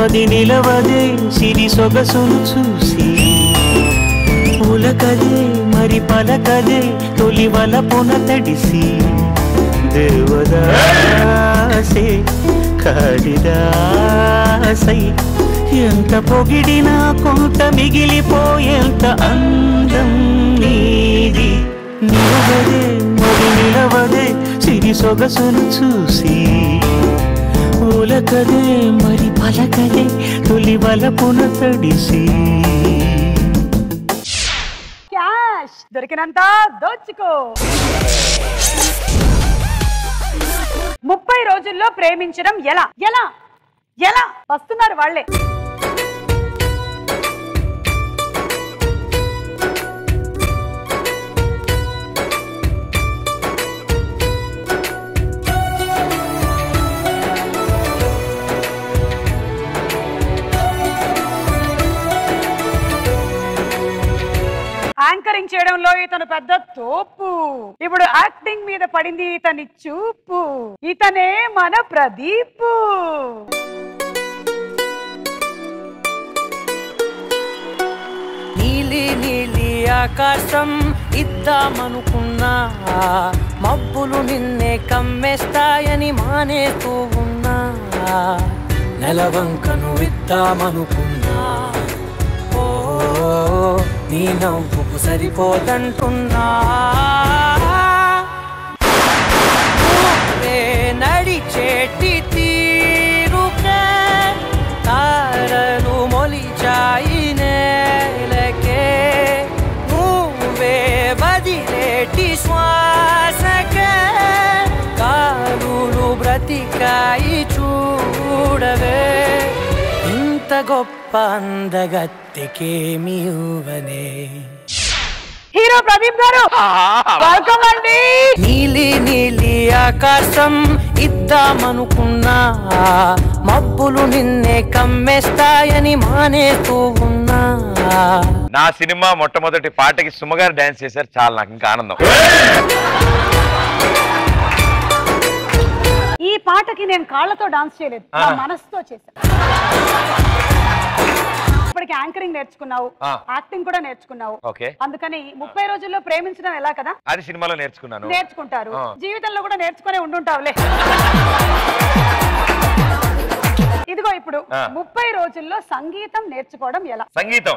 మది నిలవదే సిరి సొగసును చూసి పులకదే మరి పలకదే తొలి వలపున తడిసి దేవదాసే కాళిదాసై ఎంత పొగిడినా కొంత మిగిలిపోయేంత అందం నీది నిలవదే మరి నిలవదే సిరి సొగసును చూసి ఉలకదే మరి పలకదే తొలి వలపున తడిసి క్యాష్ దొరికినంత దోచుకో 30 రోజుల్లో ప్రేమించడం ఎలా ఎలా ఎలా వస్తున్నారు వాళ్ళే. యాంకరింగ్ చేయడంలో ఇతను పెద్ద తోపు. ఇప్పుడు యాక్టింగ్ మీద పడింది ఇతని చూపు. ఇతనే మన ప్రదీప్. నీలి నీలి ఆకాశం ఇద్దామనుకున్నా మబ్బులు నిన్నే కమ్మేస్తాయని మానేస్తూ ఉన్నా నెలవంకను ఇద్దామనుకున్నా నీ నవ్వుకు సరిపోదంటున్నా నడిచేటి తీరుకే తారలు మొలిచాయి నేలకే నువ్వే వదిలేటి శ్వాసకే కారులు బ్రతికాయి చూడవే ఇంత గొప్ప అందగత్తెకేమి ఇవ్వనే. హీరో ప్రదీప్ గారు వెల్కమ్ అండి. నీలి నీలి ఆకాశం ఇద్దామనుకున్నా మబ్బులు నిన్నే కమ్మేస్తాయని మానేస్తూ ఉన్నా. నా సినిమా మొట్టమొదటి పాటకి సుమగారు డాన్స్ చేశారు. చాలా నాకు ఇంకా ఆనందం. ఈ పాటకి నేను కాళ్ళతో డాన్స్ చేయలేదు, మనసుతో చేశాను. ఇప్పటికి యాంకరింగ్ నేర్చుకున్నావు, యాక్టింగ్ కూడా నేర్చుకున్నావు. అందుకని 30 రోజుల్లో ప్రేమించడం ఎలా కదా అది సినిమాలో నేర్చుకుంటారు. జీవితంలో కూడా నేర్చుకునే ఉండుంటావులే. ఇదిగో ఇప్పుడు 30 రోజుల్లో సంగీతం నేర్చుకోవడం ఎలా. సంగీతం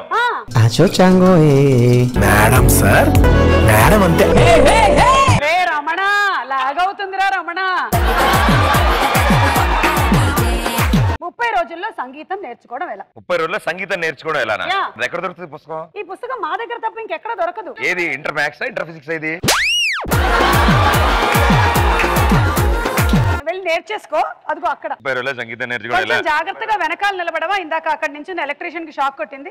మేడం సార్ మేడం అంతే. రమణ లాగవుతుందిరా రమణ. 30 రోజుల్లో సంగీతం నేర్చుకోవడం ఎలా. 30 రోజుల్లో సంగీతం నేర్చుకోవడం ఎలా? ఎక్కడ దొరుకుతుంది పుస్తకం? ఈ పుస్తకం మా దగ్గర తప్ప ఇంకెక్కడ దొరకదు. ఏది ఇంటర్ మ్యాథ్స్ ఇంటర్ ఫిజిక్స్? ఇది వెళ్ళి నేర్చేసుకో. అదిగో అక్కడ 30 రోజుల్లో సంగీతం నేర్చుకోవడం ఎలా? జాగ్రత్తగా వెనకాల నిలబడవా. ఇందాక అక్కడి నుంచి ఎలక్ట్రీషియన్ కి షాక్ కొట్టింది.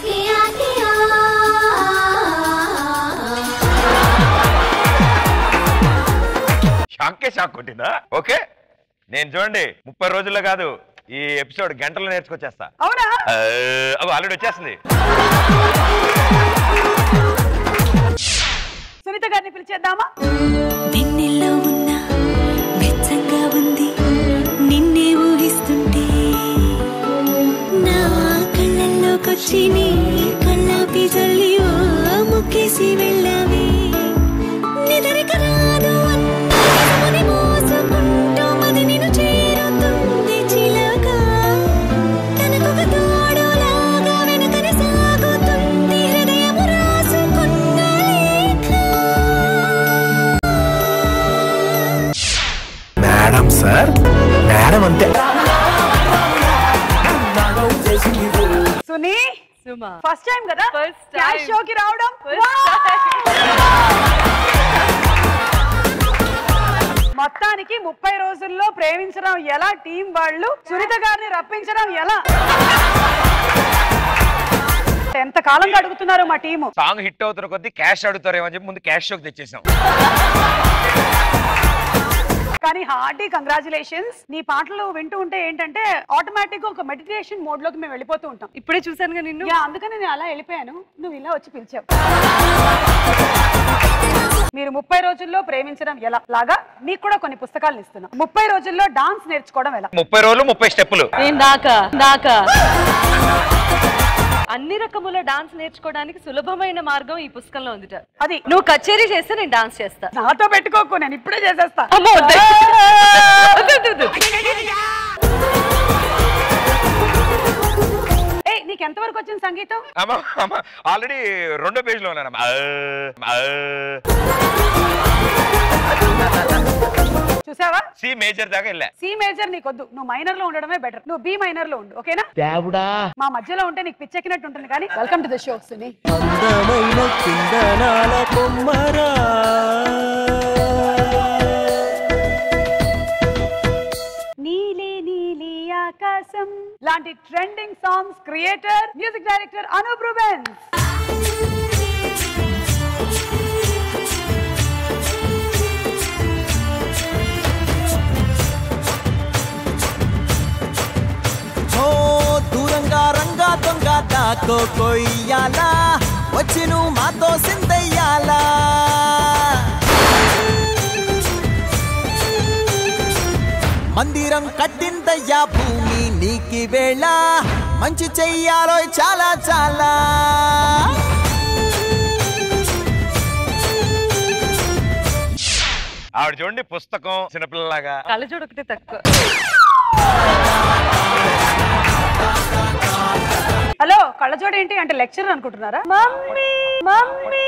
షాక్ కొట్టిందా? ఓకే నేను చూడండి 30 రోజుల్లో కాదు ఈ ఎపిసోడ్ గంటలో నేర్చుకొచ్చేస్తా. అవునా? ఆల్రెడీ వచ్చేస్తుంది. సునీత గారిని పిలిచేద్దామా? వెన్నెల్లో ఉన్న వెచ్చంగా ఉంది నిన్నే ఊహిస్తుంటే నా కళ్ళల్లోకొచ్చి నీ కళ్ళాపి జల్లి ఓ ముక్కేసి వెళ్ళావి నిదరిక రాదు అన్నీ మోసుకుంటూ మది నిన్ను చేరుతుంది చిలక తనకొక తోడులాగా వెనుకనే సాగుతుంది హృదయము రాసుకున్న లేఖ. మేడం సార్ మేడం అంతే. సునీ ఫస్ట్ టైం కదా క్యాష్ షోకి రావడం. మొత్తానికి 30 రోజుల్లో ప్రేమించడం ఎలా, టీం వాళ్ళు సునీత గారిని రప్పించడం ఎలా, ఎంత కాలంగా అడుగుతున్నారు మా టీము. సాంగ్ హిట్ అవుతున్న కొద్దీ క్యాష్ అడుగుతారేమో అని చెప్పి ముందు క్యాష్ షోకి తెచ్చేసాం. కానీ హార్టీ కంగ్రాచులేషన్స్. నీ పాటలు వింటూ ఉంటే ఏంటంటే ఆటోమేటిక్ గా ఒక మెడిటేషన్ మోడ్ లోకి మేము వెళ్ళిపోతూ ఉంటాం. ఇప్పుడే చూసాను నిన్ను, అందుకని నేను అలా వెళ్ళిపోయాను, నువ్వు ఇలా వచ్చి పిలిచావు. మీరు 30 రోజుల్లో ప్రేమించడం ఎలా లాగా మీకు కూడా కొన్ని పుస్తకాలు ఇస్తున్నాం. 30 రోజుల్లో డాన్స్ నేర్చుకోవడం ఎలా. 30 రోజులు 30 స్టెప్పులు. దాకా అన్ని రకముల డాన్స్ నేర్చుకోవడానికి సులభమైన మార్గం ఈ పుస్తకంలో ఉంది. అది నువ్వు కచేరీ చేస్తే నేను డాన్స్ చేస్తా. నాతో పెట్టుకోకు, నేను ఇప్పుడే చేసేస్తా. నీకు ఎంత వరకు వచ్చింది సంగీతం? ఆల్రెడీ 2వ పేజీలో ఉన్నాను. చూసావా? సి మేజర్ దాకా వెళ్ళా. సి మేజర్ నీకొద్దు, నువ్వు మైనర్ లో ఉండడమే బెటర్. నువ్వు బి మైనర్ లో ఉండు, ఓకేనా? మా మధ్యలో ఉంటే నీకు పిచ్చెక్కినట్టు ఉంటుంది. కానీ welcome to the show Suni. అందమైన కిందనాల బొమ్మరా నీలి నీలి ఆకాశం లాంటి trending songs creator, music director Anup Rubens. దూరంగా రంగా దొంగ దాకో కొయ్యాలా, వచ్చి నువ్వు మాతో సిందయ్యాలా. మందిరం కట్టిందయ్యా భూమి నీకి వేళ, మంచి చెయ్యాలో చాలా చాలా. ఆవిడ చూడండి పుస్తకం చిన్నపిల్లలాగా. కళ్ళజోడు ఒకటే తక్కువ. హలో, కళ్ళజోడు ఏంటి అంటే లెక్చరర్ అనుకుంటున్నారా? మమ్మీ మమ్మీ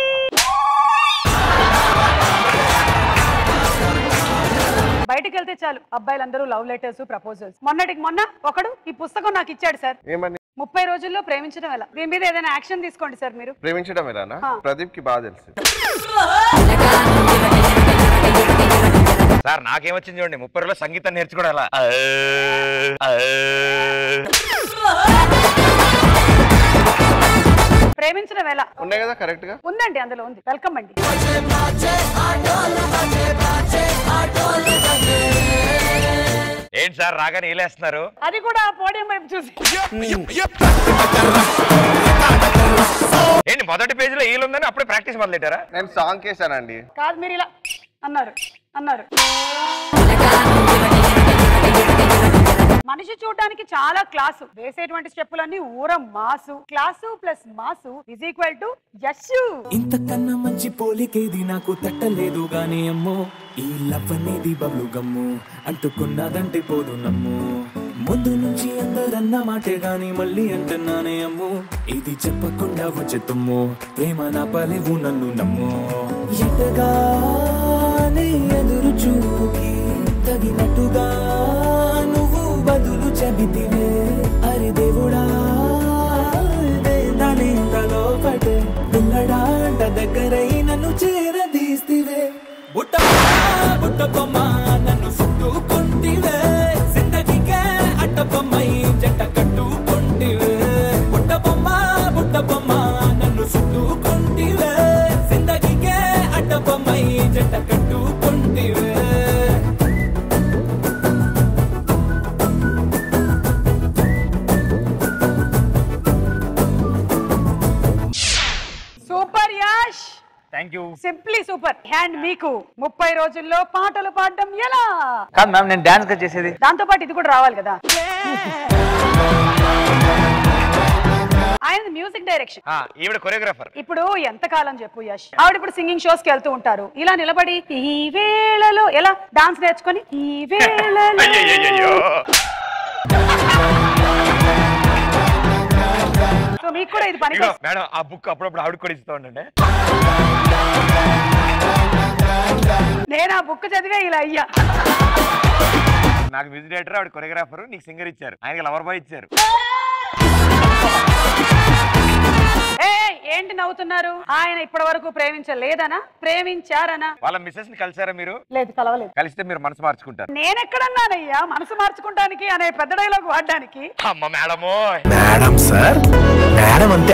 బయటికి వెళ్తే చాలు అబ్బాయిలందరూ లవ్ లెటర్స్, ప్రపోజల్స్. మొన్నటికి మొన్న ఒకడు ఈ పుస్తకం నాకు ఇచ్చాడు సార్. 30 రోజుల్లో ప్రేమించడం ఎలా. దీని మీద ఏదైనా యాక్షన్ తీసుకోండి సార్. మీరు ప్రేమించడం ఎలానా? ప్రదీప్ కి బాగా తెలుసు సార్. నాకేమొచ్చింది చూడండి, 30 రోజుల్లో సంగీతం నేర్చుకోవడం ఎలా. ప్రేమించడం ఎలా ఉన్నాయి కదా, కరెక్ట్ గా ఉందండి, అందులో ఉంది. వెల్కమ్ అండి. ఏంటి సార్ రాగానే వీలేస్తున్నారు? అది కూడా పోడియం వైపు చూసి. ఏంటి మొదటి పేజీలో వీలుందని అప్పుడే ప్రాక్టీస్ మొదలెట్టారా? నేను సాంగ్ కేసానండి. కాదు, మీరు ఇలా అన్నారు. మనిషి చూడడానికి చాలా క్లాసు, వేసేటువంటి స్టెప్పులన్నీ ఊర mass. Class plus mass is equal to yes. ఇంతకన్నా మంచి పోలికేది నాకు తట్టలేదు గానీ అమ్మో, ఈ లవ్ అనేది బబ్లు గమ్ము, అంటుకున్నదంటే పోదు నమ్ము. ముందు నుంచి అందరన్న మాటే గాని మళ్ళీ అంటున్నానే అమ్ము, ఇది చెప్పకుండా వచ్చేతుమ్ము, ప్రేమ నా పలేవు నన్ను నమ్ము. ఎటగానే ఎదురు చూకి తగినట్టుగా నువ్వు బదులు చెబితివే. అరే దేవుడా, దానేంతలో పడే పిల్లడాంట దగ్గరై నన్ను చేరదీస్తివే. బుట్ట బొమ్మ నన్ను చుట్టుకుంటివే, జిందగీకే అట్టబొమ్మై జంట కట్టుకుంటివే. బుట్ట బొమ్మ నన్ను చుట్టుకుంటివే, జిందగీకే అట్టబొమ్మై జంట కట్టుకుంటివే. Super Yash, thank you. Simply super. Hand మీకు 30 రోజుల్లో పాటలు పాడడం ఎలా. కాదు మ్యామ్, నేను డాన్స్ చేసేది. దాంతో పాటు ఇది కూడా రావాలి కదా. ఆయన మ్యూజిక్ డైరెక్షన్, ఈవిడ కొరియోగ్రాఫర్. ఇప్పుడు ఎంత కాలం చెప్పు యష్, ఆవిడ ఇప్పుడు సింగింగ్ షోస్ కి వెళ్తూ ఉంటారు. ఇలా నిలబడి ఈ వేళలో ఎలా డాన్స్ నేర్చుకొని ఈ వేళలో. సో మీకు కూడా ఇది పని. మేడం ఆ బుక్ అప్పుడప్పుడు ఆవిడ కూడా ఇస్తూ ఉండండి. నేను ఆ బుక్ చదివే ఇలా అయ్యా. నాకు మ్యూజిక్ డైరెక్టర్, ఆవిడ కొరియోగ్రాఫర్, నీకు సింగర్ ఇచ్చారు, ఆయనకి లవర్ బాయ్ ఇచ్చారు. ఏంటి నవ్వుతున్నారు? ఆయన ఇప్పటి వరకు ప్రేమించలేదనా, ప్రేమించారనా? వాళ్ళ మిస్సెస్ ని కలిసారా మీరు? లేదు, కలవలేదు. కలిస్తే మీరు మనసు మార్చుకుంటారు. నేనెక్కడన్నానయ్యా మనసు మార్చుకుంటానికి అనే పెద్ద డైలాగ్ వాడడానికి. అమ్మ మేడమో. మేడం సార్, మేడం అంతే.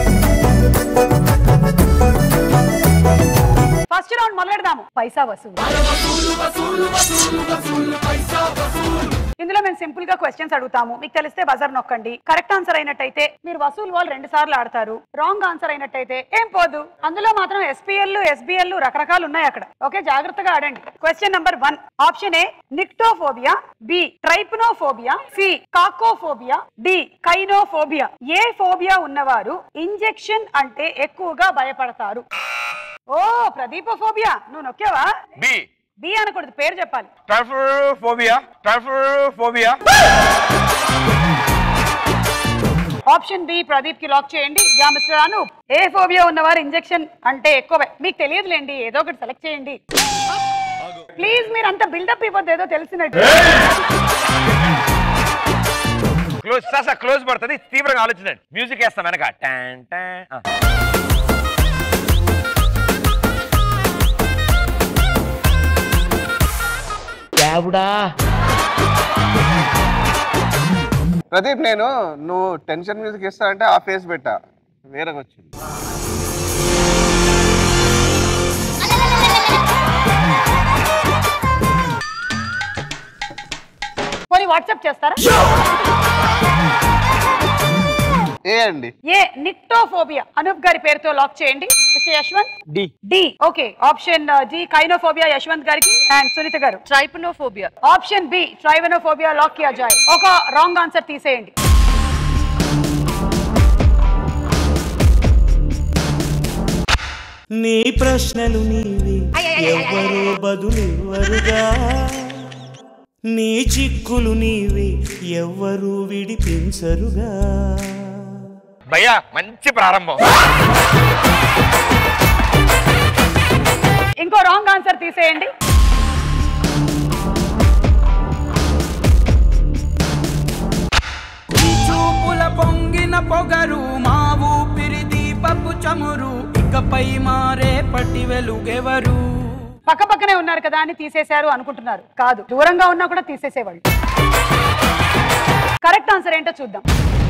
ఫస్ట్ రౌండ్ మొదలెడదాము. పైసా వసూలు. ఇందులో మేము సింపుల్ గా క్వశ్చన్స్ అడుగుతాము, మీకు తెలిస్తే బజర్ నొక్కండి. కరెక్ట్ ఆన్సర్ అయినట్టయితే మీరు వసూలు వాళ్ళు 2 సార్లు ఆడతారు. రాంగ్ ఆన్సర్ అయినట్టయితే ఏం పోదు. అందులో మాత్రం SPL SBL రకరకాలు ఉన్నాయి అక్కడ. ఓకే, జాగ్రత్తగా ఆడండి. Question number 1. Option A nyctophobia, B trypanophobia, C cacophobia, D kainophobia. ఏ ఫోబియా ఉన్నవారు ఇంజెక్షన్ అంటే ఎక్కువగా భయపడతారు? ఓ ప్రదీపఫోబియా, నువ్వు నొక్కావా? బి. బి అనకూడదు, పేరు చెప్పాలి. Trypanophobia. Trypanophobia. Option B Pradeep కి లాక్ చేయండి. యా మిస్టర్ అనూప్, ఏ ఫోబియా ఉన్నవారు ఇంజెక్షన్ అంటే ఎక్కువ మీకు తెలియదులేండి, ఏదో ఒకటి సెలెక్ట్ చేయండి ప్లీజ్. మీరు అంత బిల్డప్ ఇవ్వద్దు, ఏదో తెలిసినట్టు. క్లోజ్ పడుతుంది, తీవ్రంగా ఆలోచించండి. మ్యూజిక్ వేస్తాం వెనక. ప్రదీప్, నువ్వు టెన్షన్ మ్యూజిక్ ఇస్తానంటే ఆ ఫేస్ పెట్టా, వేరేగా వచ్చింది. పోనీ వాట్సాప్ చేస్తారా? ఏ అండి, ఏ నిక్టోఫోబియా. అనూప్ గారి పేరుతో లాక్ చేయండి. Mister Yashwant, D. D. Okay, option D kainophobia Yashwant గారికి. అండ్ సునీత గారు trypanophobia. Option B trypanophobia lock కియా జాయ్. ఒక రాంగ్ ఆన్సర్ తీసేయండి. నీ ప్రశ్నలు నీవి, ఎవరో బదులెవరుగా. నీ చిక్కులు నీవి, ఎవ్వరూ విడిపించరుగా. భయ్యా మంచి ప్రారంభం. ఇంకో రాంగ్ ఆన్సర్ తీసేయండి. చూపుల పొంగిన పొగరు, మా ఊపిరి దీపపు చమురు, ఇకపై మారే పట్టి వెలుగెవరు. పక్క పక్కనే ఉన్నారు కదా అని తీసేశారు అనుకుంటున్నారు. కాదు, దూరంగా ఉన్నా కూడా తీసేసేవాళ్ళు. కరెక్ట్ ఆన్సర్ ఏంటో చూద్దాం.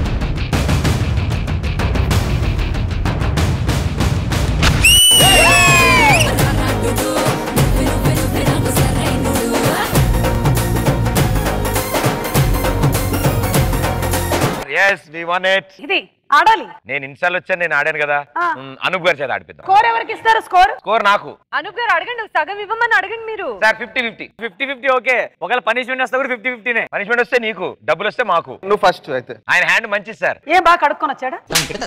yes we won it. ఇది ఆడాలి. నేను ఇన్సాల్ వచ్చాను, నేను ఆడాను కదా. అనూప్ గారి చేత ఆడిపిద్దాం. స్కోర్ ఎవరికి ఇస్తారు? స్కోర్ నాకు. అనూప్ గారు అడగండి, సగం ఇవ్వమని అడగండి మీరు. Sir 50-50 okay. ఒకవేళ పనిష్మెంట్ వస్తే కూడా 50-50నే. పనిష్మెంట్ వస్తే నీకు, డబ్బులు వస్తే మాకు. నువ్వు ఫస్ట్ అయితే. ఆయన హ్యాండ్ మంచిది సార్. ఏం బాగా కడుక్కొని వచ్చాడా?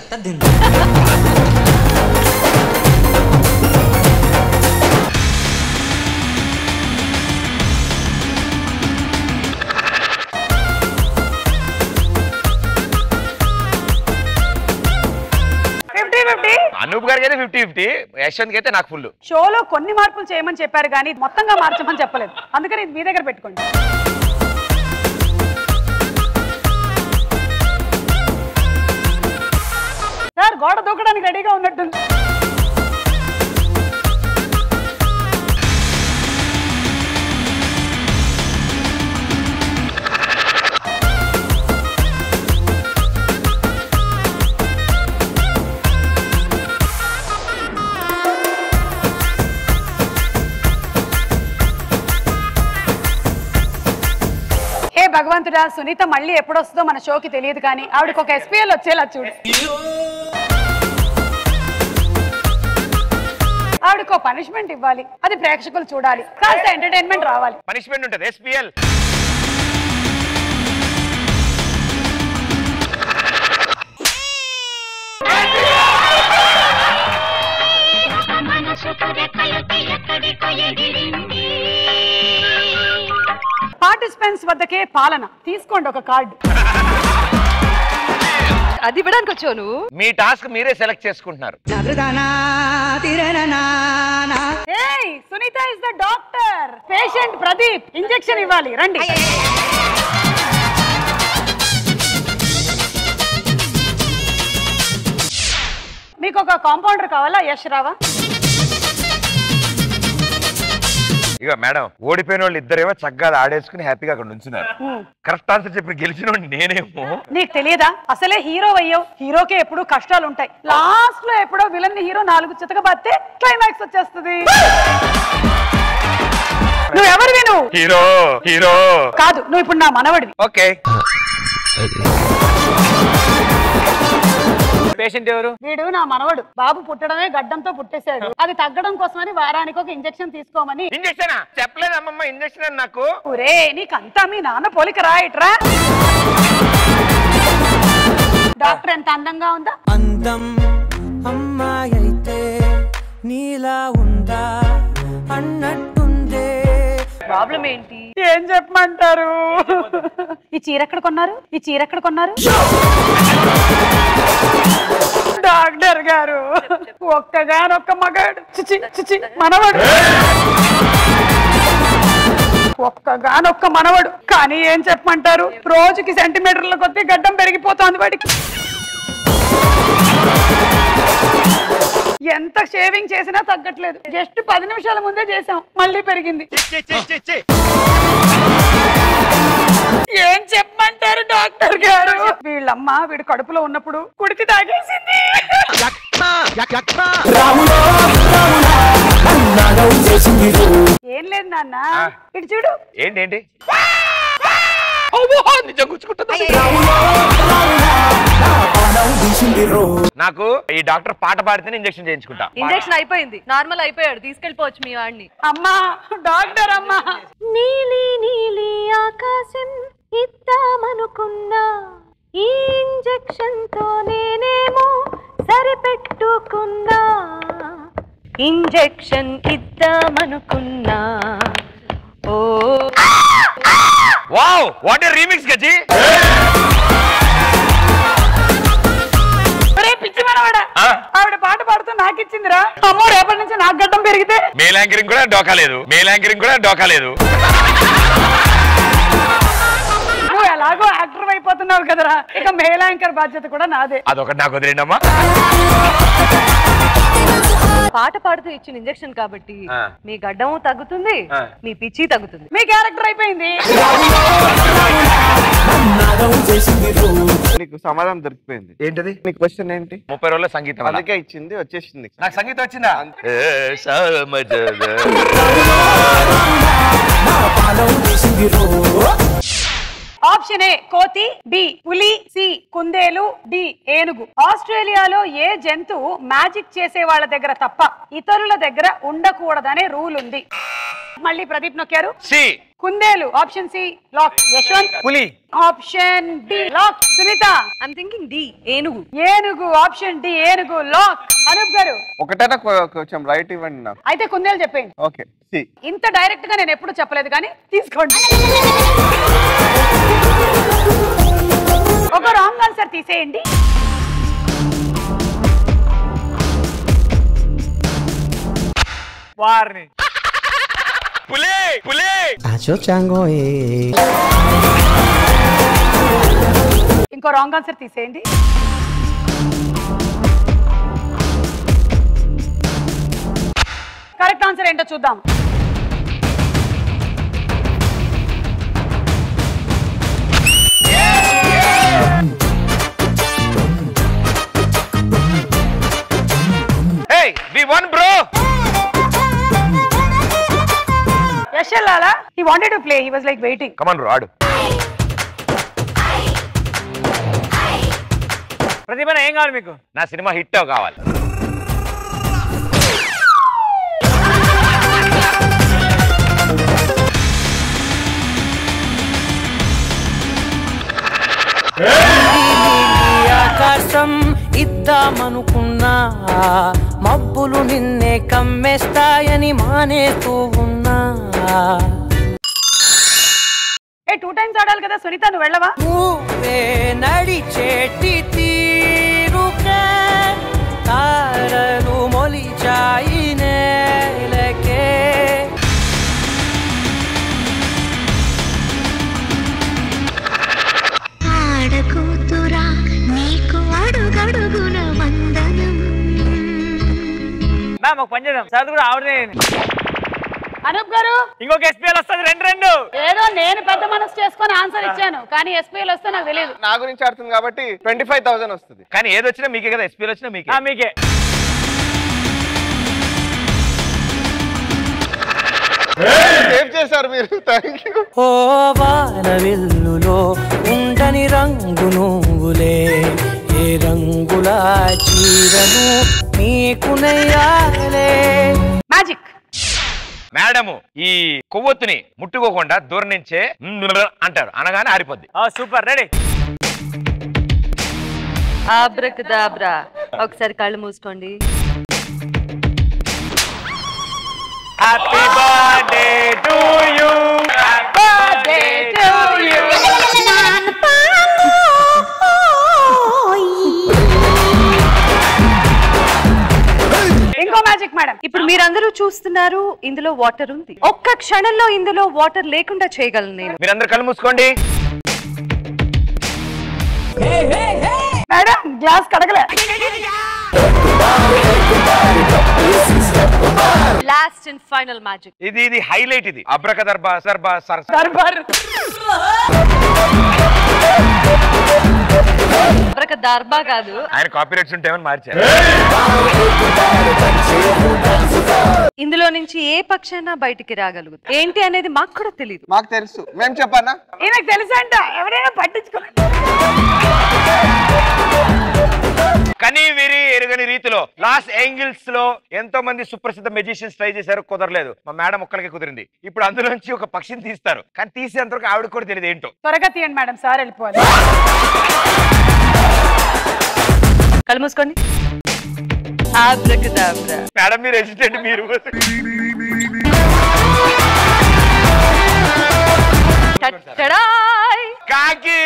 అనూప్ గారికి అయితే 50-50, యశ్వంత్ అయితే నాకు ఫుల్. షోలో కొన్ని మార్పులు చేయమని చెప్పారు కానీ మొత్తంగా మార్చమని చెప్పలేదు, అందుకని ఇది మీ దగ్గర పెట్టుకోండి. సార్ గోడ దూకడానికి రెడీగా ఉన్నట్టుంది. భగవంతుడా, సునీత మళ్ళీ ఎప్పుడు వస్తుందో మన షోకి తెలియదు కానీ ఆవిడకి ఒక SPL వచ్చేలా చూడు. ఆవిడకు పనిష్మెంట్ ఇవ్వాలి, అది ప్రేక్షకులు చూడాలి, కాస్త ఎంటర్టైన్మెంట్ రావాలి. పనిష్మెంట్ ఉంటుంది SPL. పార్టిసిపెంట్స్ వద్దకే పాలన. తీసుకోండి ఒక కార్డు. అది ఇవ్వడానికి వచ్చావు నువ్వు. మీ టాస్క్ మీరే సెలెక్ట్ చేసుకుంటున్నారు. Sunitha is the doctor, patient Pradeep injection ఇవ్వాలి, రండి. మీకు ఒక కాంపౌండర్ కావాలా? యశ్ రావా? ఇక మేడం, ఓడిపోయిన వాళ్ళు ఇద్దరేమో చక్కగా ఆడేసుకుని హ్యాపీగా అక్కడ ఉంచున్నారు. కరెక్ట్ ఆన్సర్ చెప్పి గెలిచిన నేనేమో. నీకు తెలియదా, అసలే హీరో అయ్యావు. హీరోకే ఎప్పుడు కష్టాలు ఉంటాయి. లాస్ట్ లో ఎప్పుడో విలన్ హీరో 4 చితక బాస్తే క్లైమాక్స్ వచ్చేస్తుంది. నువ్వు ఎవరివి నువ్వు? హీరో హీరో కాదు, నువ్వు ఇప్పుడు నా మనవడివి. ఓకే. పేషెంట్ ఎవరు? వీడు నా మనవడు. బాబు పుట్టడమే గడ్డంతో పుట్టేశాడు. అది తగ్గడం కోసమని వారానికి ఒక ఇంజెక్షన్ తీసుకోమని. ఇంజెక్షన్ చెప్పలేదు అమ్మమ్మ, ఇంజెక్షన్ అని నాకు. ఒరే నీకంతా మీ నాన్న పోలిక రా ఇట్రా. డాక్టర్ ఎంత అందంగా ఉందా? అందం అమ్మాయి అయితే నీలా ఉందా అన్నట్టుందే. ప్రాబ్లం ఏంటి? ఏం చెప్పమంటారు? ఈ చీర ఎక్కడ కొన్నారు? ఈ చీర ఎక్కడ కొన్నారు? డాక్టర్ గారు ఒక్కగానొక్క మగాడు, చిచి మనవడు, ఒక్కగానొక్క మనవడు. కానీ ఏం చెప్పమంటారు, రోజుకి సెంటీమీటర్ల కొద్దీ గడ్డం పెరిగిపోతోంది వాడికి. ఎంత షేవింగ్ చేసినా తగ్గట్లేదు. జస్ట్ 10 నిమిషాల ముందే చేసాం, మళ్ళీ పెరిగింది. ఏం చెప్పమంటారు డాక్టర్ గారు? వీళ్ళమ్మ వీడు కడుపులో ఉన్నప్పుడు కుడితి తాగేసింది. ఏం లేదు నాన్న, ఇటు చూడు. ఏంటి నాకు ఈ డాక్టర్ పాట పాడితేనే ఇంజెక్షన్ చేయించుకుంటా. ఇంజెక్షన్ అయిపోయింది, నార్మల్ అయిపోయాడు, తీసుకెళ్ళిపోవచ్చు మీ వాడిని. అమ్మా డాక్టర్ అమ్మా. నీలి నీలి ఆకాశం ఇద్దామనుకున్నా, ఈ ఇంజెక్షన్ తో నేనేమో సరిపెట్టుకున్నా. ఇంజెక్షన్ ఇద్దామనుకున్నా. Oh wow what a remix గజి. పిచ్చి మనవాడా, ఆవిడ పాట పాడుతూ నాకు ఇచ్చిందిరా. అమ్మో రేపటి నుంచి నాకు గడ్డం పెరిగితే. మేల్ యాంకరింగ్ కూడా డోకాలేదు, మేల్ యాంకరింగ్ కూడా డోకాలేదు. నువ్వు ఎలాగో యాక్టర్ అయిపోతున్నావు కదరా, ఇక మేల్ యాంకర్ బాధ్యత కూడా నాదే. అదొకటి నాకు వదిలేండమ్మా. పాట పాడుతూ ఇచ్చిన ఇంజెక్షన్ కాబట్టి మీ గడ్డం తగ్గుతుంది, మీ పిచ్చి తగ్గుతుంది. మీ క్యారెక్టర్ అయిపోయింది. నీకు సమాధానం దొరికిపోయింది. ఏంటది? నీ క్వశ్చన్ ఏంటి? 30 రోజుల సంగీతం. అందుకే ఇచ్చింది, వచ్చేసింది. నాకు సంగీతం వచ్చిందా? ఆప్షన్ ఏ కోతి, బి పులి, సి కుందేలు, డి ఏనుగు. ఆస్ట్రేలియాలో ఏ జంతువు మ్యాజిక్ చేసే వాళ్ళ దగ్గర తప్ప ఇతరుల దగ్గర ఉండకూడదనే రూల్ ఉంది. మళ్ళీ ప్రదీప్ నొక్కారు. సి కుందేలు. Option C lock. యశ్వంత్ పులి. Option D lock. Sunitha I'm thinking D ఏనుగు. ఏనుగు. ఆప్షన్ డి ఏనుగు లాక్. అనూప్ గారు ఒకటైనా కొంచెం రైట్ ఇవ్వండి నాకు. అయితే కుందేలు చెప్పండి. Okay C. ఇంత డైరెక్ట్ గా నేను ఎప్పుడు చెప్పలేదు కానీ తీసుకోండి. ఒక రాంగ్ ఆన్సర్ తీసేయండి. వారిని పులి పులి. ఇంకో రాంగ్ ఆన్సర్ తీసేయండి. కరెక్ట్ ఆన్సర్ ఏంటో చూద్దాం. Hey, we won, bro. Yashalala, he wanted to play. He was like waiting. Come on, bro. Aadu. ప్రతిభ ఏం కావాలి మీకు? నా సినిమా హిట్ కావాలి. ఆకాశం ఇద్దామనుకున్నా, మబ్బులు నిన్నే కమ్మేస్తాయని మానేస్తూ ఉన్నా. 2 times ఆడాలి కదా సునీత, నువ్వు వెళ్ళవా? నువ్వే నడిచేటి తీరుకే తారలు మొలిచాయి నేలకే. ఆడకూతురా నీకు అడుగడుగున వందనం. మ్యామ్ ఒక పని చేద్దాం, సార్ కూడా ఆవిడనే. అనూప్ గారు ఇంకొక ఎస్పీఎల్ వస్తుంది. 2-2. ఏదో నేను పెద్ద మనసు చేసుకొని ఆన్సర్ ఇచ్చాను, కానీ ఎస్పీఎల్ వస్తే నాకు తెలియదు. నా గురించి ఆడుతుంది కాబట్టి 25,000 వస్తుంది. కానీ ఏదొచ్చినా మీకే కదా, ఎస్పీఎల్ వచ్చినా మీకే. మీకే. సేవ్ చేశారు మీరు. Thank you. ఓ వానవిల్లులో ఉండని రంగు నువ్వులే, ఏ రంగుల చీరను నీకు నెయ్యాలే. మ్యాజిక్. మేడము ఈ కొవ్వొత్తుని ముట్టుకోకుండా దూరం నుంచే అంటారు, అనగానే ఆరిపోద్ది. Super, ready. ఆబ్రకదాబ్రా. ఒకసారి కళ్ళు మూసుకోండి. Happy birthday to you, birthday to you. ఇంకో మ్యాజిక్ మేడం. ఇప్పుడు మీరందరూ చూస్తున్నారు, ఇందులో వాటర్ ఉంది. ఒక్క క్షణంలో ఇందులో వాటర్ లేకుండా చేయగలను నేను. మీరందరూ కళ్ళు మూసుకోండి. మేడం గ్లాస్ కడగలే. Last and final magic. ఇది హైలైట్. ఇది అబ్రకదర్బా సర్బా సర్ దర్బార్. దర్బా కాదు, ఆయన కాపీరైట్స్ ఉంటేమని మార్చారు. ఇందులో నుంచి ఏ పక్షైనా బయటికి రాగలుగుతుంది. ఏంటి అనేది మాకు కూడా తెలియదు. మాకు తెలుసు, మేము చెప్పానా? ఈయనకు తెలుసు అంట, ఎవరైనా పట్టించుకో. కానీ వీరి ఎరుగని రీతిలో లాస్ ఏంగిల్స్ లో ఎంతో మంది సుప్రసిద్ధ మెజిషియన్స్ ట్రై చేశారు, కుదరలేదు. మా మేడం ఒక్కరికి కుదిరింది. ఇప్పుడు అందులోంచి ఒక పక్షిని తీస్తారు, కానీ తీసేంతవరకు ఆవిడ కూడా తెలియదు ఏంటో. త్వరగా తీయండి మేడం, సార్ వెళ్ళిపోవాలి. కళ్ళు మూసుకోండి. ఆబ్రకదాబ్రా. మేడం మీరు హెసిటెంట్, మీరు కాకి.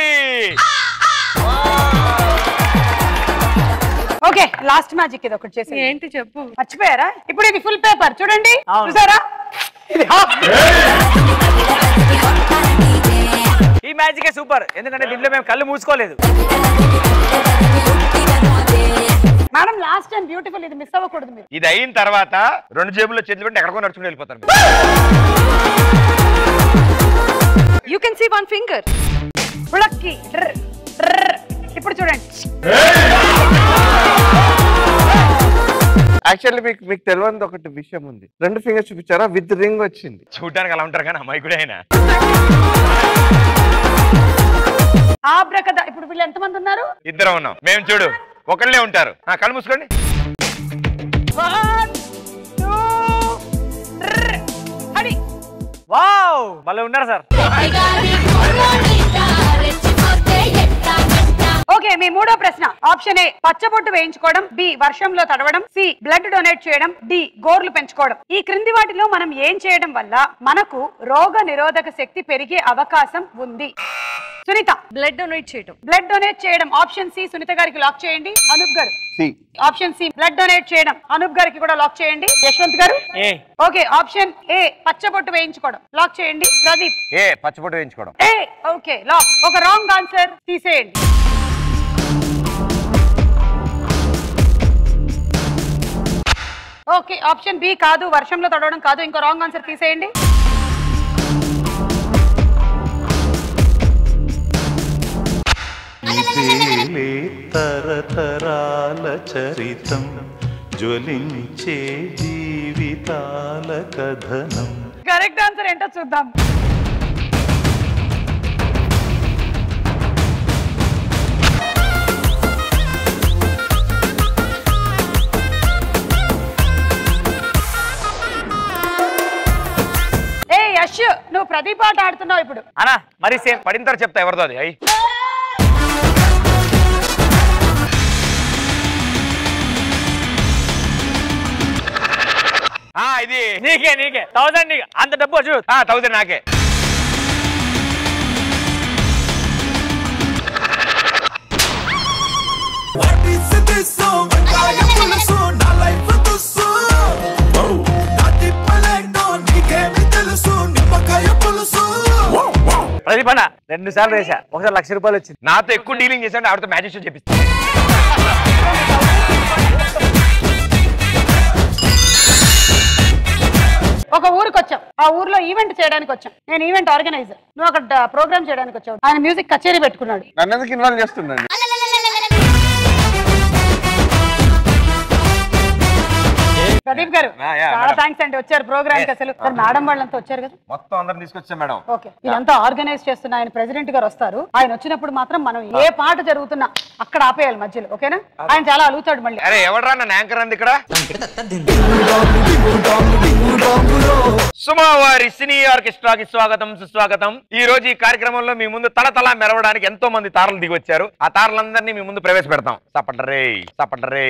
ఓకే, లాస్ట్ మ్యాజిక్ ఇది ఒకటి చేసి. ఏంటి చెప్పు. మర్చిపోయారా? ఇప్పుడు ఇది ఫుల్ పేపర్ చూడండి, చూసారా? ఇది హాఫ్. ఈ మ్యాజిక్ సూపర్, ఎందుకంటే దీంట్లో మేము కళ్ళు మూసుకోలేదు. మేడం లాస్ట్ అండ్ బ్యూటిఫుల్, ఇది మిస్ అవ్వకూడదు మీరు. ఇది అయిన తర్వాత రెండు జేబుల్లో చేతులు పెట్టి ఎక్కడికో నడుచుకుని వెళ్ళిపోతారు. You can see one finger. పుళక్కి. ఇప్పుడు చూడండి. యాక్చువల్లీ మీకు తెలియని ఒకటి విషయం ఉంది. 2 ఫింగర్స్ చూపించారా, విత్ రింగ్ వచ్చింది. చూడడానికి అలా ఉంటారు కానీ అమ్మాయి కూడా అయినా. ఆబ్రకదా. ఇప్పుడు వీళ్ళు ఎంతమంది ఉన్నారు? ఇద్దరం ఉన్నాం మేము. చూడు ఒకళ్ళే ఉంటారు. కళ్ళు మూసుకోండి. 1 2 3 వావ్, భలే ఉన్నారు సార్. ఓకే, మీ మూడో ప్రశ్న. ఆప్షన్ ఏ పచ్చబొట్టు వేయించుకోవడం, బి వర్షంలో తడవడం, సి బ్లడ్ డొనేట్ చేయడం, డి గోర్లు పెంచుకోవడం. ఈ క్రింది వాటిలో మనం ఏం చేయడం వల్ల మనకు రోగ నిరోధక శక్తి పెరిగే అవకాశం ఉంది? సునీత. బ్లడ్ డొనేట్ చేయడం. బ్లడ్ డొనేట్ చేయడం. ఆప్షన్ సి సునీత గారికి లాక్ చేయండి. అనూప్ గారు. C. Option C blood donate చేయడం. అనూప్ గారికి కూడా లాక్ చేయండి. యశ్వంత్ గారు. ఏ. ఓకే, ఆప్షన్ ఏ పచ్చబొట్టు వేయించుకోవడం లాక్ చేయండి. ప్రదీప్. ఏ పచ్చబొట్టు వేయించుకోవడం. ఏ. Okay, lock. ఒక రాంగ్ ఆన్సర్ తీసేయండి. ఓకే, ఆప్షన్ బి కాదు, వర్షంలో తడవడం కాదు. ఇంకో రాంగ్ ఆన్సర్ తీసేయండి. ఇదేలే తరతరాల చరితం, జ్వలించే జీవితాల కథనం. కరెక్ట్ ఆన్సర్ ఏంటో చూద్దాం. యశ్, నువ్వు ప్రదీప్ ఆట ఆడుతున్నావు ఇప్పుడు. అనా మరి సేమ్ పడిన తర్వాత చెప్తా ఎవరిదో అది. అయ్యి ఇది నీకే 1000 నీకే. అంత డబ్బు చూ. 1000 నాకే. ప్రదీపన 2 సార్లు వేసా, ఒకసారి 1,00,000 రూపాయలు వచ్చింది. నాతో ఎక్కువ డీలింగ్ చేశాడు, ఆవిడతో మ్యాజిక్ షో చేపిస్తాను. ఒక ఊరికి వచ్చాం, ఆ ఊర్లో ఈవెంట్ చేయడానికి వచ్చాం. నేను ఈవెంట్ ఆర్గనైజర్, నువ్వు అక్కడ ప్రోగ్రామ్ చేయడానికి వచ్చావు. ఆయన మ్యూజిక్ కచేరీ పెట్టుకున్నాడు. నన్ను ఎందుకు ఇన్వాల్వ్ చేస్తున్నాడు? ప్రదీప్ గారు చాలా థ్యాంక్స్ అండి వచ్చారు ప్రోగ్రామ్ కి. అసలు మేడం వాళ్ళంతా వచ్చారు కదా, మొత్తం అందరం తీసుకొచ్చాం మేడం. ఓకే, ఇదంతా ఆర్గనైజ్ చేస్తున్న ఆయన ప్రెసిడెంట్ గారు వస్తారు. ఆయన వచ్చినప్పుడు మాత్రం మనం ఏ పాట జరుగుతున్నా అక్కడ ఆపేయాలి మధ్యలో, ఓకేనా? ఆయన చాలా అలుగుతాడు మళ్ళీ. అరే ఎవడరా నన్ను యాంకర్ అంది ఇక్కడ? సుమా వారి సినీ ఆర్కెస్ట్రాకి స్వాగతం సుస్వాగతం. ఈ రోజు ఈ కార్యక్రమంలో మీ ముందు తలతల మెరవడానికి ఎంతో మంది తారలు దిగి వచ్చారు. ఆ తారలందరినీ మీ ముందు ప్రవేశపెడతాం. సపటరే సపటరే.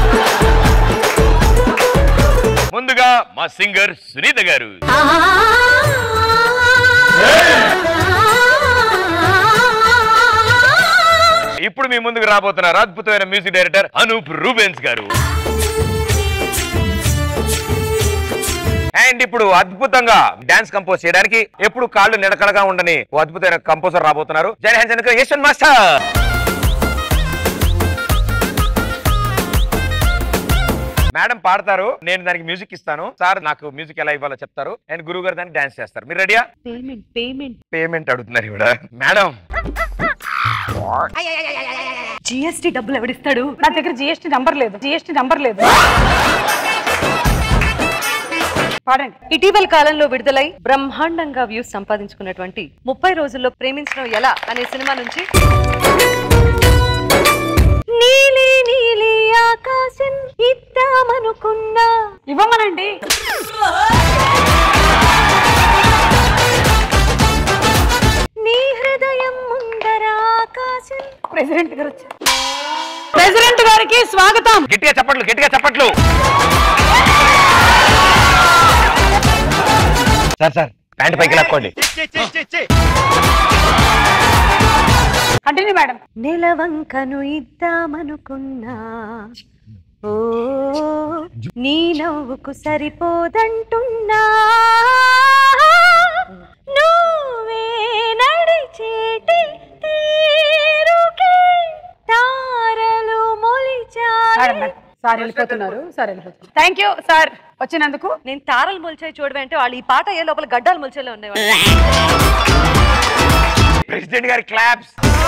ముందుగా మా సింగర్ సునీత గారు, ఇప్పుడు మీ ముందుకు రాబోతున్నారు అద్భుతమైన మ్యూజిక్ డైరెక్టర్ అనూప్ రూబెన్స్ గారు. అండ్ ఇప్పుడు అద్భుతంగా డాన్స్ కంపోజ్ చేయడానికి ఎప్పుడు కాళ్ళు నిలకడగా ఉండని ఓ అద్భుతమైన కంపోజర్ రాబోతున్నారు. జై హింద్ యశ్వంత్ మాస్టర్. మేడం పాడతారు, నేను దానికి మ్యూజిక్ ఇస్తాను. సార్ నాకు మ్యూజిక్ ఎలా ఇవ్వాలో చెప్తారు అండ్ గురువు గారు దానికి డాన్స్ చేస్తారు. మీరు రెడీయా? పేమెంట్ అడుగుతున్నారు ఇవిడ. మేడం జిఎస్టీ డబ్బులు ఎవడిస్తాడు? నా దగ్గర జిఎస్టీ నంబర్ లేదు. పాడండి. ఇటీవల కాలంలో విడుదలై బ్రహ్మాండంగా వ్యూస్ సంపాదించుకున్నటువంటి 30 రోజుల్లో ప్రేమించడం ఎలా అనే సినిమా నుంచి నీలి నీలి ఆకాశం ఇద్దామనుకున్నా ఇవ్వమనండి. నీ హృదయం ముందర ఆకాశం. ప్రెసిడెంట్ గారు వచ్చారు. ప్రెసిడెంట్ గారికి స్వాగతం. గట్టిగా చప్పట్లు, గట్టిగా చప్పట్లు. సార్ ప్యాంట్ పైకి లాక్కోండి. Continue madam. నిలవంకను ఇద్దామనుకున్నా, ఓ నీ నవ్వుకు సరిపోదంటున్నా, నువ్వే నడిచేటి తీరుకి తారలు మొలిచాయి. సార్ వెళ్ళిపోతున్నారు. థ్యాంక్ యూ సార్ వచ్చినందుకు. నేను తారలు మొలిచాయి చూడవే అంటే వాళ్ళు ఈ పాట అయ్యే లోపల గడ్డాలు మొలిచేలా ఉన్నాయి. ప్రెసిడెంట్ గారి క్లాప్స్.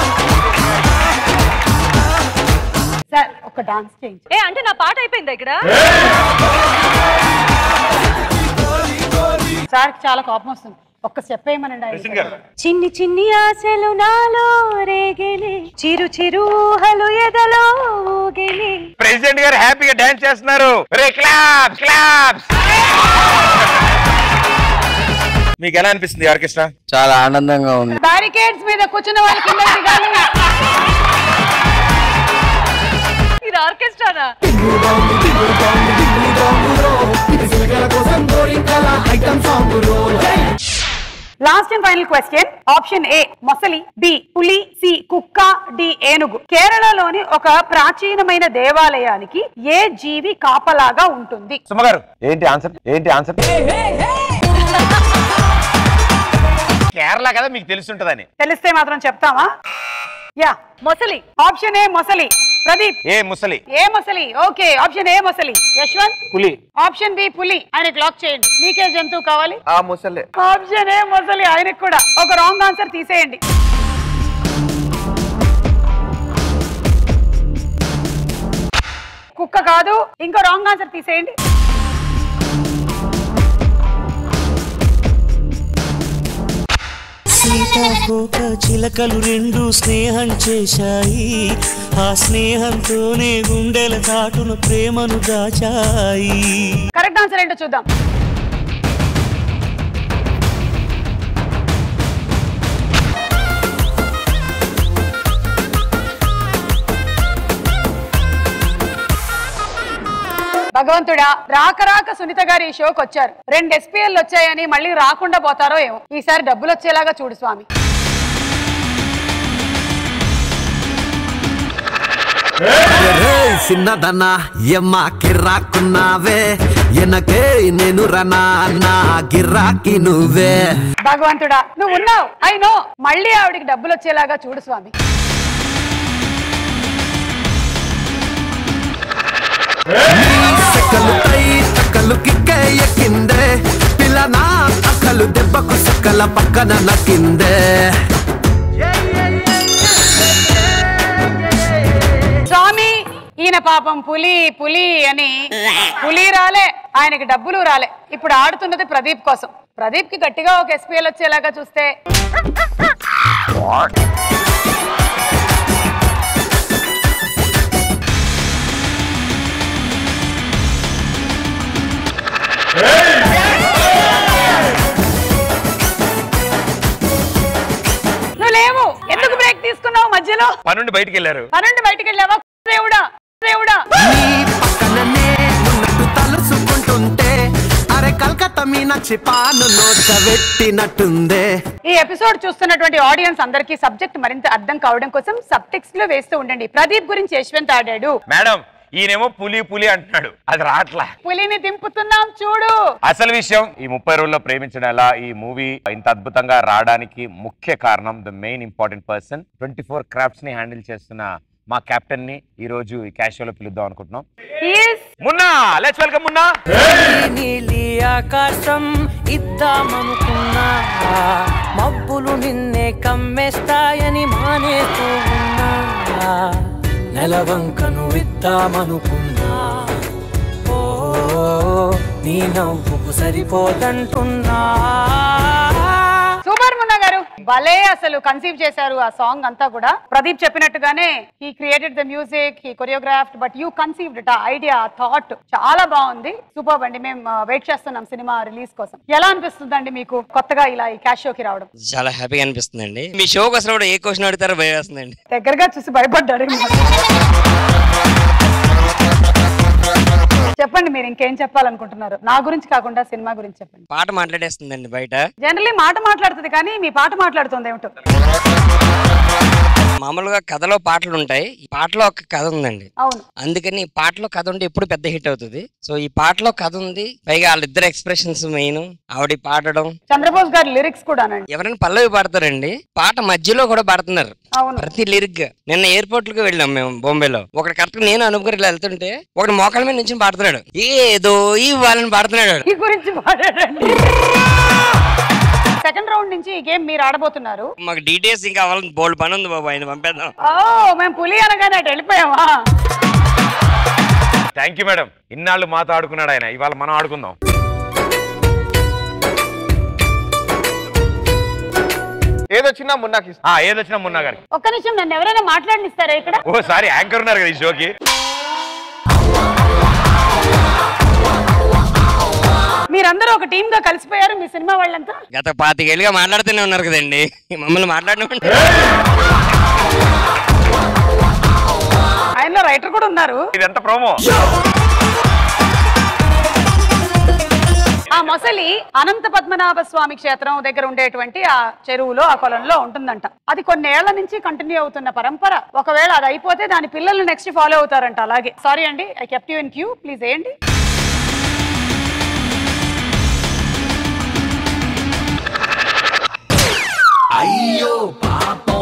సార్ ఒక డాన్స్ చేయండి. అంటే నా పాట అయిపోయింది ఇక్కడ. సార్ చాలా కోపం వస్తుంది, ఒక్క స్టెప్ వేయమనండి. చిన్ని చిన్ని ఆశలు నాలో రేగెనే, చిరు చిరు ఊహలు ఎదలో ఊగెనే. ప్రెసిడెంట్ గారు హ్యాపీగా డాన్స్ చేస్తున్నారు. Claps claps. మీకు ఎలా అనిపిస్తుంది ఆర్కెస్ట్రా? చాలా ఆనందంగా ఉంది. బ్యారికేడ్స్ మీద కూర్చున్న వాళ్ళకి ఇది ఆర్కెస్ట్రానా? Last and final question. Option A మొసలి, బి పులి, సి కుక్క, డి ఏనుగు. కేరళలోని ఒక ప్రాచీనమైన దేవాలయానికి ఏ జీవి కాపలాగా ఉంటుంది? సుమగారు ఏంటి ఆన్సర్? కేరళ కదా, మీకు తెలుసుంటదని. తెలిస్తే మాత్రం చెప్తామా? యా మొసలి. ఆప్షన్ ఏ మొసలి. ప్రదీప్ ఏ ముసలి. ఓకే, ఆప్షన్ ఏ మొసలి. యశ్వంత్ పులి. ఆప్షన్ బి పులి. ఆయన క్లాక్ చేయండి. మీకే జంతువు కావాలి? ఆ ముసలే. ఆప్షన్ ఏ మొసలి. ఆయనకు కూడా ఒక రాంగ్ ఆన్సర్ తీసేయండి. కుక్క కాదు, ఇంకో రాంగ్ ఆన్సర్ తీసేయండి. సీతాకోక చిలకలు రెండు స్నేహం చేశాయి, ఆ స్నేహంతోనే గుండెల చాటున ప్రేమను దాచాయి. కరెక్ట్ ఆన్సర్ ఏంటో చూద్దాం. భగవంతుడా, రాక సునీత గారు ఈ షోకి వచ్చారు. 2 SPL వచ్చాయని మళ్ళీ రాకుండా పోతారో ఏమో. ఈసారి డబ్బులు వచ్చేలాగా చూడు స్వామి. చిన్నదన్నా ఎమ్మ కిర్రాకున్నావే, ఎనకే నేను రనా నా గిర్రాకి నువ్వే. భగవంతుడా నువ్వు ఉన్నావు, ఐ నో. మళ్ళీ ఆవిడికి డబ్బులు వచ్చేలాగా చూడు స్వామి. సకలు కిక్కే ఎక్కిందే పిల్లనా, అక్కలు దెబ్బకు సకల పక్కన నక్కిందే. స్వామి ఈయన పాపం పులి పులి అని పులి రాలే, ఆయనకి డబ్బులు రాలే. ఇప్పుడు ఆడుతున్నది ప్రదీప్ కోసం. ప్రదీప్ కి గట్టిగా ఒక SPL వచ్చేలాగా చూస్తే నువ్వు లేవు, ఎందుకు బ్రేక్ తీసుకున్నావు మధ్యలో? పనుండి బయటికి వెళ్ళారు. పనుండి బయటికి వెళ్ళావా? దేవుడా దేవుడా తలుసుకుంటుంటే అరే కల్కత్తా మీనాక్షి పాను నోట పెట్టినట్టుందే. ఈ ఎపిసోడ్ చూస్తున్నటువంటి ఆడియన్స్ అందరికీ సబ్జెక్ట్ మరింత అర్థం కావడం కోసం సబ్ టెక్స్ట్ లో వేస్తూ ఉండండి. ప్రదీప్ గురించి యశ్వంత్ ఆడాడు. మేడం ఈయనేమో పులి పులి అంటున్నాడు, అది రాట్లా. పులిని దింపుతున్నాం చూడు. అసలు విషయం ఈ 30 రోజుల్లో ప్రేమించడం ఎలా ఈ మూవీ ఇంత అద్భుతంగా రావడానికి ముఖ్య కారణం the main important person 24 crafts ని హ్యాండిల్ చేస్తున్న మా కెప్టెన్ ని ఈ రోజు ఈ క్యాష్ షోలో పిలుద్దాం అనుకుంటున్నాం. Munna, let's welcome Munna. నీలి ఆకాశం ఇద్దామనుకున్నా, మబ్బులు నిన్నే కమ్మేస్తాయని మానేస్తూ ఉన్నా, నెలవంకను ఇద్దామనుకున్నా, ఓ నీ నవ్వుకు సరిపోదంటున్నా. సూపర్ మున్నా గారు, భలే అసలు కన్సీవ్ చేశారు ఆ సాంగ్ అంతా కూడా. ప్రదీప్ చెప్పినట్టుగానే he created the music, he choreographed, but you conceived it. ఆ ఐడియా, థాట్ చాలా బాగుంది. సూపర్ అండి. మేము వెయిట్ చేస్తున్నాం సినిమా రిలీజ్ కోసం. ఎలా అనిపిస్తుందండి మీకు కొత్తగా ఇలా ఈ క్యాష్ షోకి రావడం? చాలా హ్యాపీగా అనిపిస్తుందండి. మీ షో కోసం కూడా ఏ క్వశ్చన్ అడుగుతారో భయం వేస్తుందండి. దగ్గరగా చూసి భయపడ్డాడు. చెప్పండి, మీరు ఇంకేం చెప్పాలనుకుంటున్నారు? నా గురించి కాకుండా సినిమా గురించి చెప్పండి. పాట మాట్లాడేస్తుందండి బయట. జనరల్లీ మాట మాట్లాడుతుంది, కానీ మీ పాట మాట్లాడుతుంది ఏమిటో. మామూలుగా కథలో పాటలు ఉంటాయి, ఈ పాటలో ఒక కథ ఉందండి. అవును, అందుకని ఈ పాటలో కథ ఉంటే ఎప్పుడు పెద్ద హిట్ అవుతుంది. సో ఈ పాటలో కథ ఉంది, పైగా వాళ్ళిద్దరు ఎక్స్ప్రెషన్స్ మెయిన్, ఆవిడ పాడడం, చంద్రబోస్ గారి లిరిక్స్ కూడా. ఎవరైనా పల్లవి పాడతారండి, పాట మధ్యలో కూడా పాడుతున్నారు ప్రతి లిరిక్. నిన్న ఎయిర్పోర్ట్ లకు వెళ్ళాం మేము బాంబేలో. ఒకటి కరెక్ట్ నేను అనుకుని వెళ్తుంటే ఒకటి మోకాళ్ళ మీద నుంచి పాడుతున్నాడు, ఏదో ఇవ్వాలని పాడుతున్నాడు. ఈ గురించి పాడాడండి. సెకండ్ రౌండ్ నుంచి ఈ గేమ్ మీరు ఆడబోతున్నారు. మాకు డీటెయిల్స్ ఇంకా కావాలని బోల్డ్ పని ఉంది బాబు, ఆయన పంపేద్దాం. మేము పులి అనగానే అటు వెళ్ళిపోయామా? Thank you madam. ఇన్నాళ్ళు మాతో ఆడుకున్నాడు ఆయన, ఇవాళ మనం ఆడుకుందాం. ఏదొచ్చినా మున్నాకి, ఏదొచ్చినా మున్నా గారికి. ఒక్క నిమిషం, నన్ను ఎవరైనా మాట్లాడిస్తారా ఇక్కడ? ఓ సారీ, యాంకర్ ఉన్నారు కదా ఈ షోకి. మీరందరూ ఒక టీమ్ గా కలిసిపోయారు మీ సినిమా వాళ్ళంతా. గత 25 ఏళ్ళుగా మాట్లాడుతూనే ఉన్నారు కదండి, మమ్మల్ని మాట్లాడమంటే. ఆయనలో రైటర్ కూడా ఉన్నారు. ఇదంతా ప్రోమో. ఆ మొసలి అనంత పద్మనాభ స్వామి క్షేత్రం దగ్గర ఉండేటువంటి ఆ చెరువులో, ఆ కొలంలో ఉంటుందంట. అది కొన్నేళ్ల నుంచి కంటిన్యూ అవుతున్న పరంపర. ఒకవేళ అది అయిపోతే దాని పిల్లలు నెక్స్ట్ ఫాలో అవుతారంట. అలాగే సారీ అండి, I kept you in queue, please వేయండి. అయ్యో పాపం.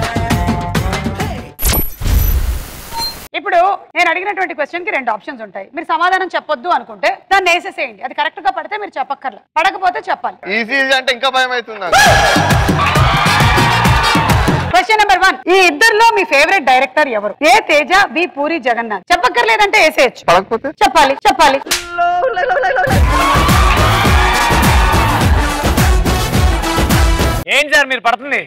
ఇప్పుడు నేను అడిగినటువంటి క్వశ్చన్ కి 2 ఆప్షన్స్ ఉంటాయి. మీరు సమాధానం చెప్పొద్దు అనుకుంటే దాన్ని వేసేసేయండి. అది కరెక్ట్ గా పడితే మీరు చెప్పక్కర్లా, పడకపోతే చెప్పాలి. ఈజీ అంటే ఇంకా భయం అవుతుంది. క్వశ్చన్ నెంబర్ 1, ఈ ఇద్దరిలో మీ ఫేవరెట్ డైరెక్టర్ ఎవరు? A Teja, B Puri Jagannadh. చెప్పక్కర్లేదంటే వేసేయచ్చు, పడకపోతే చెప్పాలి. చెప్పాలి. ఏంటి సార్ మీరు పడుతుంది?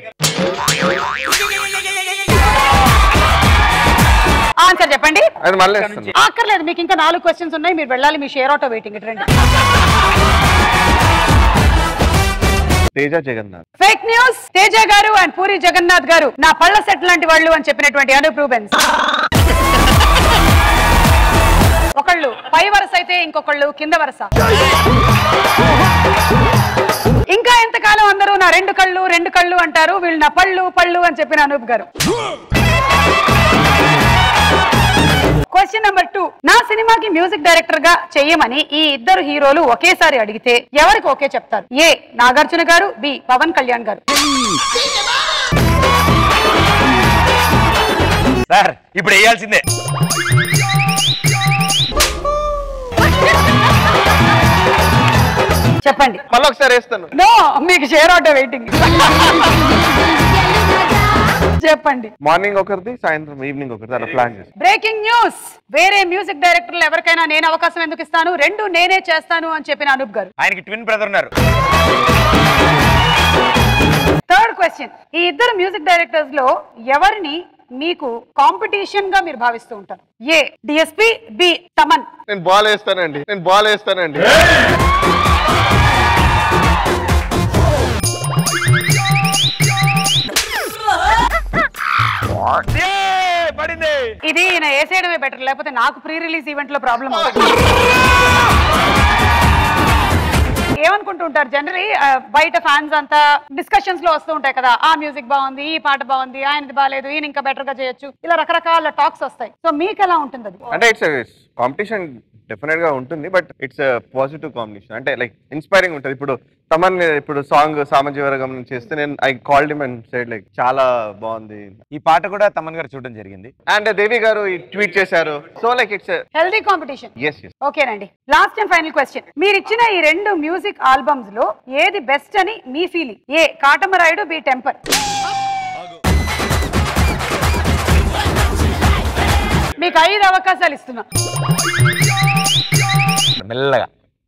ఆన్సర్ చెప్పండి. అది మళ్ళీ అక్కర్లేదు, మీకు ఇంకా 4 క్వశ్చన్స్ ఉన్నాయి. మీరు వెళ్ళాలి, మీ షేర్ ఆటో వెయిటింగ్. ఇటు రండి. Teja Jagannadh. Fake news. Teja garu and puri Jagannadh గారు నా పళ్ళ సెట్ లాంటి వాళ్ళు అని చెప్పినటువంటి అనూప్ రూబెన్స్. ఒకళ్ళు పై వరుస అయితే ఇంకొకళ్ళు కింద వరుస. ఇంకా ఎంతకాలం అందరూ నా 2 కళ్ళు 2 కళ్ళు అంటారు, వీళ్ళు నా పళ్ళు పళ్ళు అని చెప్పిన అనూప్ గారు. క్వశ్చన్ నెంబర్ 2, నా సినిమాకి మ్యూజిక్ డైరెక్టర్ గా చెయ్యమని ఈ ఇద్దరు హీరోలు ఒకేసారి అడిగితే ఎవరికి ఓకే చెప్తారు? ఏ నాగార్జున గారు, బి పవన్ కళ్యాణ్ గారు. సార్ ఇప్పుడు వేయాల్సిందే. చెప్పండి. మళ్ళీ ఒకసారి వేస్తాను. నో, మీకు షేర్ ఆటో వెయిటింగ్. చెప్పండి. మార్నింగ్ ఒకరిది, సాయంత్రం ఈవినింగ్ ఒకరిది అలా ప్లాన్ చేస్తాం. బ్రేకింగ్ న్యూస్, వేరే మ్యూజిక్ డైరెక్టర్లు ఎవరికైనా నేను అవకాశం ఎందుకు ఇస్తాను, రెండు నేనే చేస్తాను అని చెప్పిన అనూప్ గారు. ఆయనకి ట్విన్ బ్రదర్ ఉన్నారు. థర్డ్ క్వశ్చన్, ఈ ఇద్దరు మ్యూజిక్ డైరెక్టర్స్ లో ఎవరిని మీకు కాంపిటీషన్ గా మీరు భావిస్తూ ఉంటారు? A DSP, B Thaman. నేను బాల్ వేస్తానండి. ఇది ఈయన వేసేయడమే బెటర్, లేకపోతే నాకు ప్రీ రిలీజ్ ఈవెంట్ లో ప్రాబ్లం అవుతుంది. ఏమనుకుంటూ ఉంటారు జనరలీ బయట ఫ్యాన్స్ అంతా డిస్కషన్స్ లో వస్తూ ఉంటాయి కదా, ఆ మ్యూజిక్ బాగుంది, ఈ పాట బాగుంది, ఆయనది బాగాలేదు, ఈయన ఇంకా బెటర్ గా చేయొచ్చు, ఇలా రకరకాల టాక్స్ వస్తాయి. సో మీకు ఎలా ఉంటుంది అది? అంటే ఇట్స్ కాంపిటీషన్ డెఫినెట్ గా ఉంటుంది, బట్ ఇట్స్ పాజిటివ్ కాంబినేషన్. అంటే లైక్ ఇన్స్పైరింగ్ ఉంటుంది. ఇప్పుడు తమన్ ఇప్పుడు సాంగ్ సామజీవరగం చేస్తే నేను I called him and said like చాలా బాగుంది. ఈ పాట కూడా తమన్ గారు చూడడం జరిగింది అండ్ దేవి గారు ట్వీట్ చేశారు. So like it's healthy competition. yes. ఓకేనండి, లాస్ట్ అండ్ ఫైనల్ క్వశ్చన్, మీరు ఇచ్చిన ఈ రెండు మ్యూజిక్ ఆల్బమ్స్ లో ఏది బెస్ట్ అని మీ feeling? A Katamarayudu, B Temper. మీకు 5 అవకాశాలు ఇస్తున్నా. మెల్లగా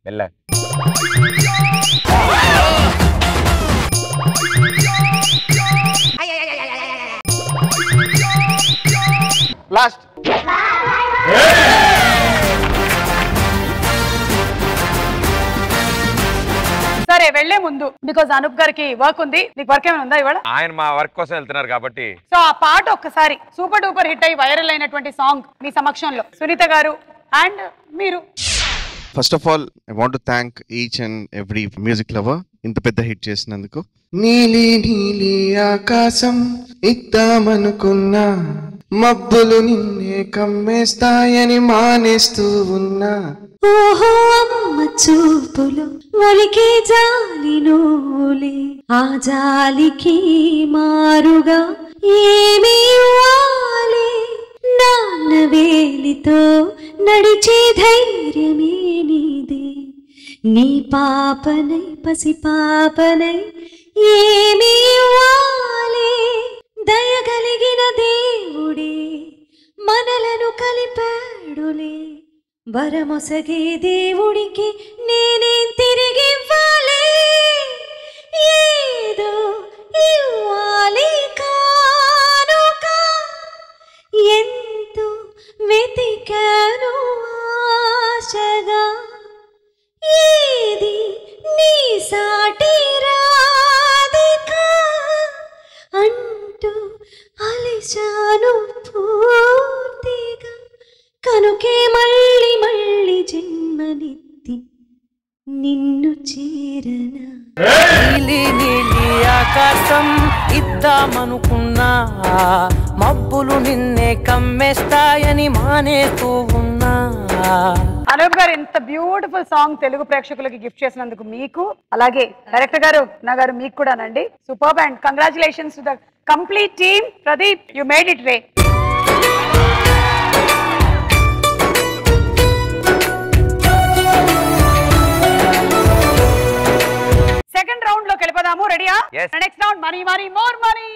లాస్ట్. సరే వెళ్లే ముందు, బికాజ్ అనూప్ గారికి వర్క్ ఉంది, మీకు వర్క్ ఏమైనా ఉందా ఇవాళ? ఆయన మా వర్క్ కోసం వెళ్తున్నారు కాబట్టి. సో ఆ పాట ఒక్కసారి సూపర్ డూపర్ హిట్ అయ్యి వైరల్ అయినటువంటి సాంగ్ మీ సమక్షంలో సునీత గారు అండ్ మీరు. First of all I want to thank each and every music lover ఇంత పెద్ద హిట్ చేసినందుకు. నీలి నీలి ఆకాశం ఇద్దామనుకున్నా, మబ్బులు నిన్నే కమ్మేస్తాయని మానేస్తూ ఉన్నా. ఓహో అమ్మ చూపులు ఒలికే జాలి నూలే, ఆ జాలికి మారుగా ఏమీ ఇవ్వాలి. నాన్న వేలితో నడిచే ధైర్యమే నీదే, నీ పాపనై పసి పాపనై ఏమీ ఇవ్వాలి. దయగలిగిన దేవుడే మనలను కలిపాడులే, వరమొసగే దేవుడికి నేనేం తిరిగివ్వాలి. ఏదో ఇవ్వాలి కానుక, ఎంతో వెతికాను ఆశగా, ఏది నీ సాటి రాధిక అంటూ అలిశాను పూర్తిగా. కనుకే మళ్ళీ మళ్ళీ జన్మనిత్తి నిన్ను చేరనా. నీలి నీలి ఆకాశం ఇద్దామనుకున్నా, మబ్బులు నిన్నే కమ్మేస్తాయని మానేస్తూ ఉన్నా. అనూప్ గారు ఇంత బ్యూటిఫుల్ సాంగ్ తెలుగు ప్రేక్షకులకి గిఫ్ట్ చేసినందుకు మీకు, అలాగే డైరెక్టర్ గారు నా గారు మీకు కూడానండి superb and congratulations to the complete team. Pradeep, you made it రే. సెకండ్ రౌండ్ లోకి వెళ్ళిపోదాము. రెడీయా? Next round money money more money.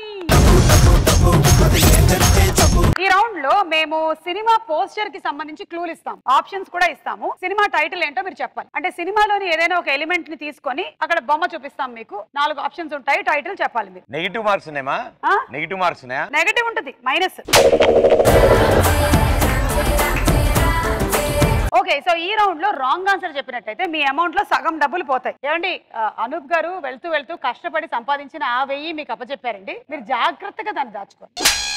ఈ రౌండ్ లో మేము సినిమా పోస్టర్ కి సంబంధించి క్లూలు ఇస్తాం, ఆప్షన్స్ కూడా ఇస్తాము. సినిమా టైటిల్ ఏంటో మీరు చెప్పాలి. అంటే సినిమాలోని ఏదైనా ఒక ఎలిమెంట్ ని తీసుకొని అక్కడ బొమ్మ చూపిస్తాం మీకు. 4 ఆప్షన్స్ ఉంటాయి, టైటిల్ చెప్పాలి మీరు. నెగటివ్ మార్క్స్ ఉన్నాయా? నెగటివ్ మార్క్స్ ఉన్నాయా? నెగటివ్ ఉంటుంది, మైనస్. ఓకే, సో ఈ రౌండ్ లో రాంగ్ ఆన్సర్ చెప్పినట్టయితే మీ అమౌంట్ లో సగం డబ్బులు పోతాయి. ఏమండి, అనూప్ గారు వెళ్తూ వెళ్తూ కష్టపడి సంపాదించిన ఆ 1000 మీకు అప్పచెప్పారండి, మీరు జాగ్రత్తగా దాన్ని దాచుకోండి.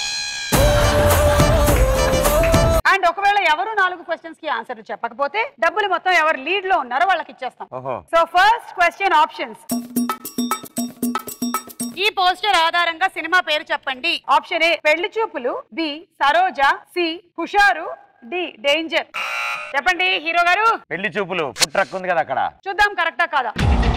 అండ్ ఒకవేళ ఎవరు 4 క్వశ్చన్స్ కి ఆన్సర్లు చెప్పకపోతే డబ్బులు మొత్తం ఎవరు లీడ్ లో ఉన్నారో వాళ్ళకి ఇచ్చేస్తాం. So first question options. ఈ పోస్టర్ ఆధారంగా సినిమా పేరు చెప్పండి. Option A Pelli Choopulu, B Saroja, C Husharu, D danger. చెప్పండి హీరో గారు. పెళ్లి చూపులు, ఫుడ్ ట్రక్ ఉంది కదా అక్కడ. చూద్దాం కరెక్టా కాదా.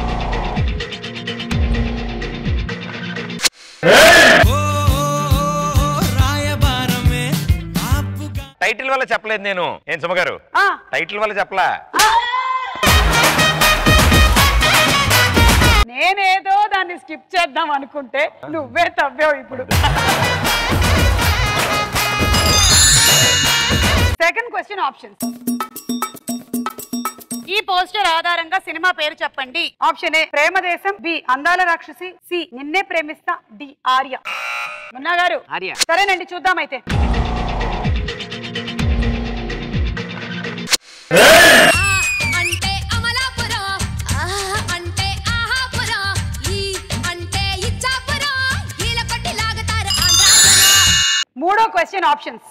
టైటిల్ వల్ల చెప్పలేదు నేను. ఏం సుమ గారు, టైటిల్ వల్ల చెప్పలా. నేనేదో దాన్ని స్కిప్ చేద్దాం అనుకుంటే నువ్వే తవ్వావు ఇప్పుడు. Second question options. ఈ పోస్టర్ ఆధారంగా సినిమా పేరు చెప్పండి. ఆప్షన్ ఏ ప్రేమదేశం, బి అందాల రాక్షసి, సి నిన్నే ప్రేమిస్తా, డి ఆర్య. మున్నా గారు సరేనండి, చూద్దాం అయితే. మూడో క్వశ్చన్ ఆప్షన్స్.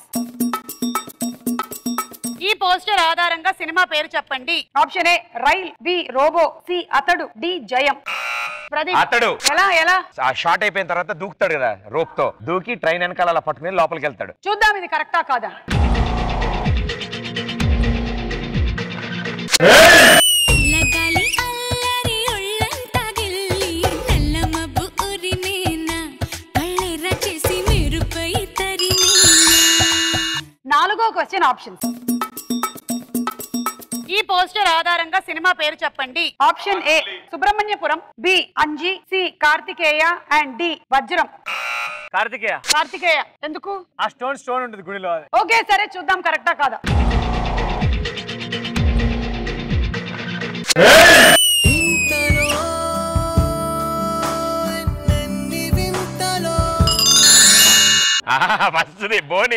ఈ పోస్టర్ ఆధారంగా సినిమా పేరు చెప్పండి. Option A Rail, B Robo, C Athadu, D Jayam. Athadu ఎలా ఎలా ఆ షార్ట్ అయిపోయిన తర్వాత దూకుతాడు కదా, రోప్ తో దూకి ట్రైన్ వెనకాల అలా పట్టుకుని లోపలికి వెళ్తాడు. చూద్దాం ఇది కరెక్టా కాదా. నాలుగో క్వశ్చన్ ఆప్షన్స్. ఈ పోస్టర్ ఆధారంగా సినిమా పేరు చెప్పండి. Option A Subrahmanyapuram, B Anji, C Karthikeya and D Vajram. Karthikeya. Karthikeya ఎందుకు? ఆ స్టోన్ ఉంటుంది గుడిలో. ఓకే సరే, చూద్దాం కరెక్టా కాదా. వస్తుంది బోని.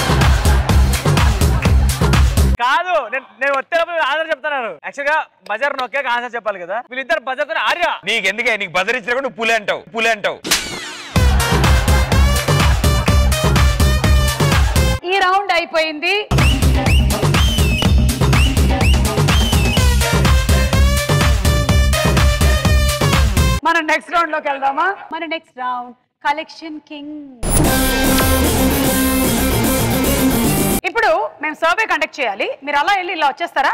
కాదు, నేను వచ్చేటప్పుడు ఆన్సర్ చెప్తాను. యాక్చువల్ గా బజార్ నొక్కాక ఆన్సర్ చెప్పాలి కదా. వీళ్ళిద్దరు బజార్ తో ఆర్య. నీకు ఎందుకే, నీకు బజార్ ఇచ్చినా నువ్వు పులి అంటావు, పులి అంటావు. ఈ రౌండ్ అయిపోయింది. మనం నెక్స్ట్ రౌండ్ లోకి వెళ్దామా? మన నెక్స్ట్ రౌండ్ కలెక్షన్ కింగ్. ఇప్పుడు మేము సర్వే కండక్ట్ చేయాలి. మీరు అలా వెళ్ళి ఇలా వచ్చేస్తారా?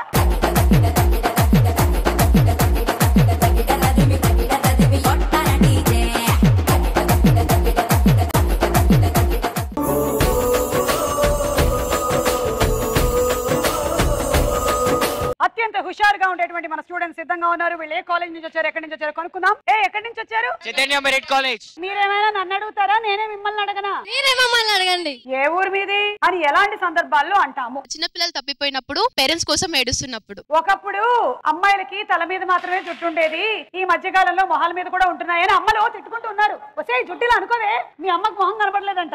అత్యంత హుషారుగా ఉండేటువంటి మన స్టూడెంట్స్ సిద్ధంగా ఉన్నారు. వీళ్ళు ఏ కాలేజ్ నుంచి వచ్చారు, ఎక్కడి నుంచి వచ్చారు కనుక్కుందాం. ఎక్కడి నుంచి వచ్చారు? Chaitanya merit college. మీరేమైనా నన్ను అడుగుతారా, నేనే మిమ్మల్ని అడగనా? మీరే మమ్మల్ని అడగండి. ఏ ఊరు మీది అని ఎలాంటి సందర్భాల్లో అంటాము? చిన్నపిల్లలు తప్పిపోయినప్పుడు, పేరెంట్స్ కోసం ఏడుస్తున్నప్పుడు. ఒకప్పుడు అమ్మాయిలకి తల మీద మాత్రమే జుట్టు ఉండేది, ఈ మధ్య కాలంలో మొహాల మీద కూడా ఉంటున్నాయని అమ్మలు తిట్టుకుంటూ ఉన్నారు. వచ్చే జుట్టులా అనుకోవే, మీ అమ్మకు మొహం కనపడలేదంట.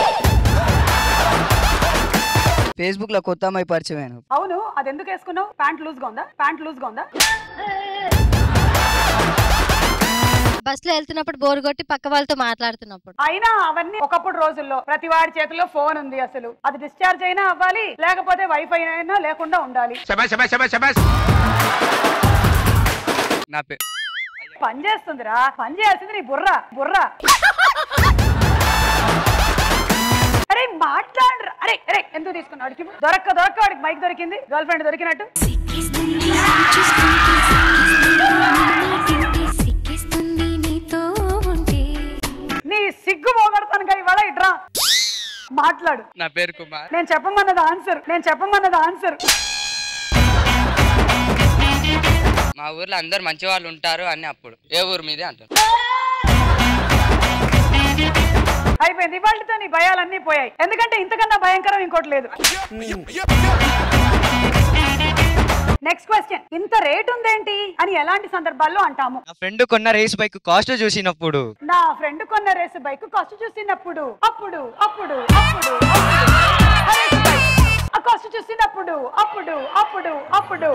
ఫేస్బుక్ లో కొత్త అమ్మాయి పరిచయం. అవును, అది ఎందుకు వేసుకున్నావు? ప్యాంట్ లూజ్ గా ఉందా? ప్యాంట్ లూజ్ గా ఉందా? బస్ లో వెళ్తున్నప్పుడు బోర్ కొట్టి పక్క వాళ్ళతో మాట్లాడుతున్నప్పుడు. అయినా అవన్నీ ఒకప్పుడు రోజుల్లో ప్రతి వాడి చేతిలో ఫోన్ ఉంది. అసలు అది డిశ్చార్జ్ అయినా అవ్వాలి, లేకపోతే వైఫై అయినా లేకుండా ఉండాలి. పని చేస్తుందిరా, పని చేయాల్సింది నీ బుర్ర బుర్ర. అరే మాట్లాడరా. అరే అరే ఎందుకు తీసుకున్నాడు? దొరక్క వాడికి మైక్ దొరికింది, గర్ల్ ఫ్రెండ్ దొరికినట్టు. నీ సిగ్గు పోగొడతాను కదా ఇవాళ. ఇట్రా మాట్లాడు. నా పేరు కుమార్. నేను చెప్పమన్నది ఆన్సర్. మా ఊర్లో అందరు మంచి వాళ్ళు ఉంటారు అని. అప్పుడు ఏ ఊరు మీదే అంటారు. అయిపోయింది. ఇవాళతో నీ భయాలన్నీ పోయాయి, ఎందుకంటే ఇంతకన్నా భయంకరం ఇంకోటి లేదు. Next question. ఇంత రేట్ ఉందేంటి అని ఎలాంటి సందర్భాల్లో అంటాము? నా ఫ్రెండ్ కొన్న రేస్ బైక్ కాస్ట్ చూసినప్పుడు. నా ఫ్రెండ్ కొన్న రేసు బైక్ కాస్ట్ చూసినప్పుడు. అప్పుడు కాస్ట్ చూసినప్పుడు. అప్పుడు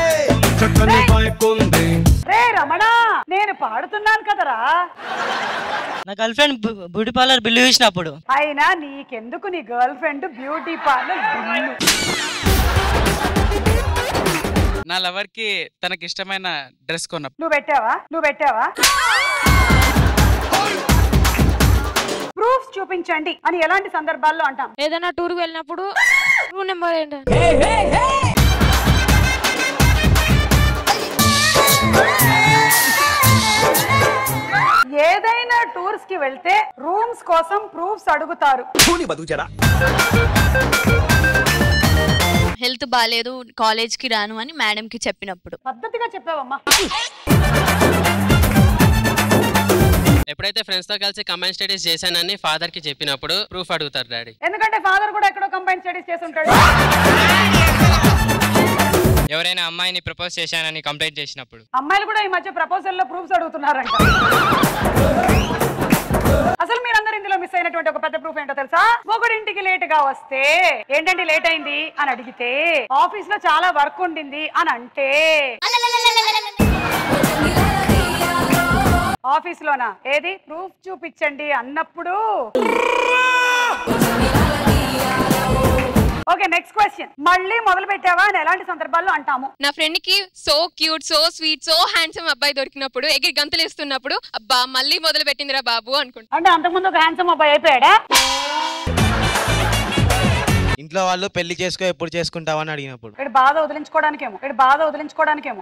రే రమణ, నేను పాడుతున్నాను కదరా. నా girl friend beauty parlour bill చూసినప్పుడు. అయినా నీకెందుకు నీ girl friend beauty parlour bill? నా లవర్ కి తనకి ఇష్టమైన డ్రెస్ కొన్నప్పుడు. నువ్వు పెట్టావా? ప్రూఫ్స్ చూపించండి అని ఎలాంటి సందర్భాల్లో అంటాం? ఏదైనా టూర్ వెళ్ళినప్పుడు రూమ్ నెంబర్ ఏంటి? ఏదైనా టూర్స్ కి వెళ్తే రూమ్స్ కోసం ప్రూఫ్స్ అడుగుతారు. హెల్త్ బాలేదు, కాలేజ్ కి రాను అని మేడం కి చెప్పినప్పుడు. పద్ధతిగా చెప్పావమ్మా. ఎప్పుడైతే ఫ్రెండ్స్ తో కలిసి కంబైన్ స్టడీస్ చేశానని ఫాదర్ కి చెప్పినప్పుడు ప్రూఫ్ అడుగుతారు డాడీ. ఎందుకంటే ఫాదర్ కూడా ఎక్కడో కంబైన్ స్టడీస్ చేసి ఉంటాడు. ఎవరైనా అమ్మాయిని ప్రపోజ్ చేశానని కంప్లైంట్ చేసినప్పుడు. అమ్మాయిలు కూడా ఈ మధ్య ప్రపోజల్ లో ప్రూఫ్స్ అడుగుతున్నారంట. అసలు మీరందరూ ఇందులో మిస్ అయినటువంటి ఒక పెద్ద ప్రూఫ్ ఏంటో తెలుసా? మొగుడు ఇంటికి లేట్ గా వస్తే ఏంటంటే లేట్ అయింది అని అడిగితే, ఆఫీస్ లో చాలా వర్క్ ఉండింది అని అంటే, ఆఫీస్ లోనా ఏది ప్రూఫ్ చూపించండి అన్నప్పుడు. Okay, next question. మళ్ళీ మొదలు పెట్టావా అని ఎలాంటి సందర్భాల్లో అంటాము? నా ఫ్రెండ్ కి so cute, so sweet, so handsome అబ్బాయి దొరికినప్పుడు ఎగిరి గంతులు ఇస్తున్నప్పుడు అబ్బా మళ్ళీ మొదలు పెట్టిందిరా బాబు అనుకుంటా. అంటే అంతకుముందు ఒక హ్యాండ్సమ్ అబ్బాయి అయిపోయాడా? ఇంట్లో వాళ్ళు పెళ్లి చేసుకో ఎప్పుడు చేసుకుంటావని అడిగినప్పుడు. ఇక్కడ బాధ వదిలించుకోవడానికేమో.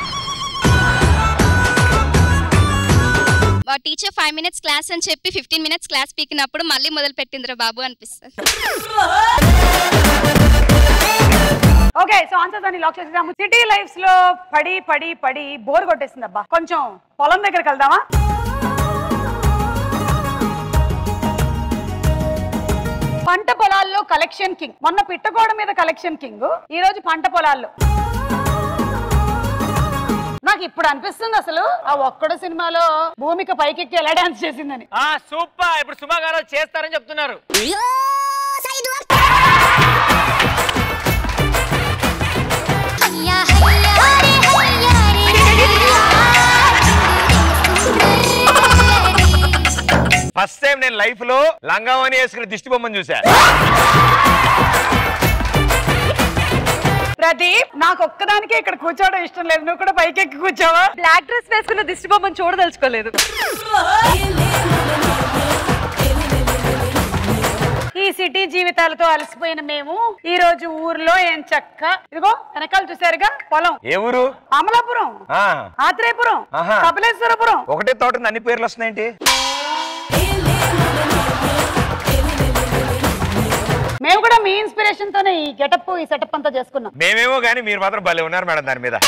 టీచర్ 5 minutes క్లాస్ అని చెప్పి 15 minutes క్లాస్ పీకినప్పుడు మళ్ళీ మొదలు పెట్టిందిరా బాబు అనిపిస్తుంది. ఓకే, సో ఆన్సర్స్ అన్ని లాక్ చేసేద్దాము. సిటీ లైఫ్స్ లో పడి పడి పడి బోర్ కొట్టేసింది అబ్బా. కొంచెం పొలం దగ్గరికి వెళ్దామా? పంట పొలాల్లో కలెక్షన్ కింగ్. మొన్న పిట్టగోడ మీద కలెక్షన్ కింగ్, ఈ రోజు పంట పొలాల్లో. నాకు ఇప్పుడు అనిపిస్తుంది అసలు ఆ ఒక్కడు సినిమాలో భూమిక పైకెక్కి ఎలా డాన్స్ చేసిందని. సూపర్. ఇప్పుడు సుమా గారు చేస్తారని చెప్తున్నారు. ఫస్ట్ టైం నేను లైఫ్ లో లంగావని వేసుకుని దిష్టి బొమ్మను చూసా. ప్రదీప్, నాకు ఒక్కదానికే ఇక్కడ కూర్చోవడం ఇష్టం లేదు, నువ్వు కూడా పైకెక్కి కూర్చోవా? బ్లాక్ డ్రెస్ వేసుకున్న దిష్టి బొమ్మను చూడదలుచుకోలేదు. ఈ సిటీ జీవితాలతో అలసిపోయిన మేము ఈ రోజు ఊర్లో ఏం చక్క, ఇదిగో వెనకాల చూసారుగా పొలం. ఏ ఊరు? అమలాపురం, ఆత్రేయపురం, కపిలేశ్వరపురం. ఒకటే తోట అన్ని పేర్లు వస్తున్నాయేంటి? మేము కూడా మీ ఇన్స్పిరేషన్ తోనే ఈ గెటప్, ఈ సెటప్ అంతా చేసుకున్నాం. మేమేమో కానీ మీరు మాత్రం భలే ఉన్నారు మేడం దాని మీద.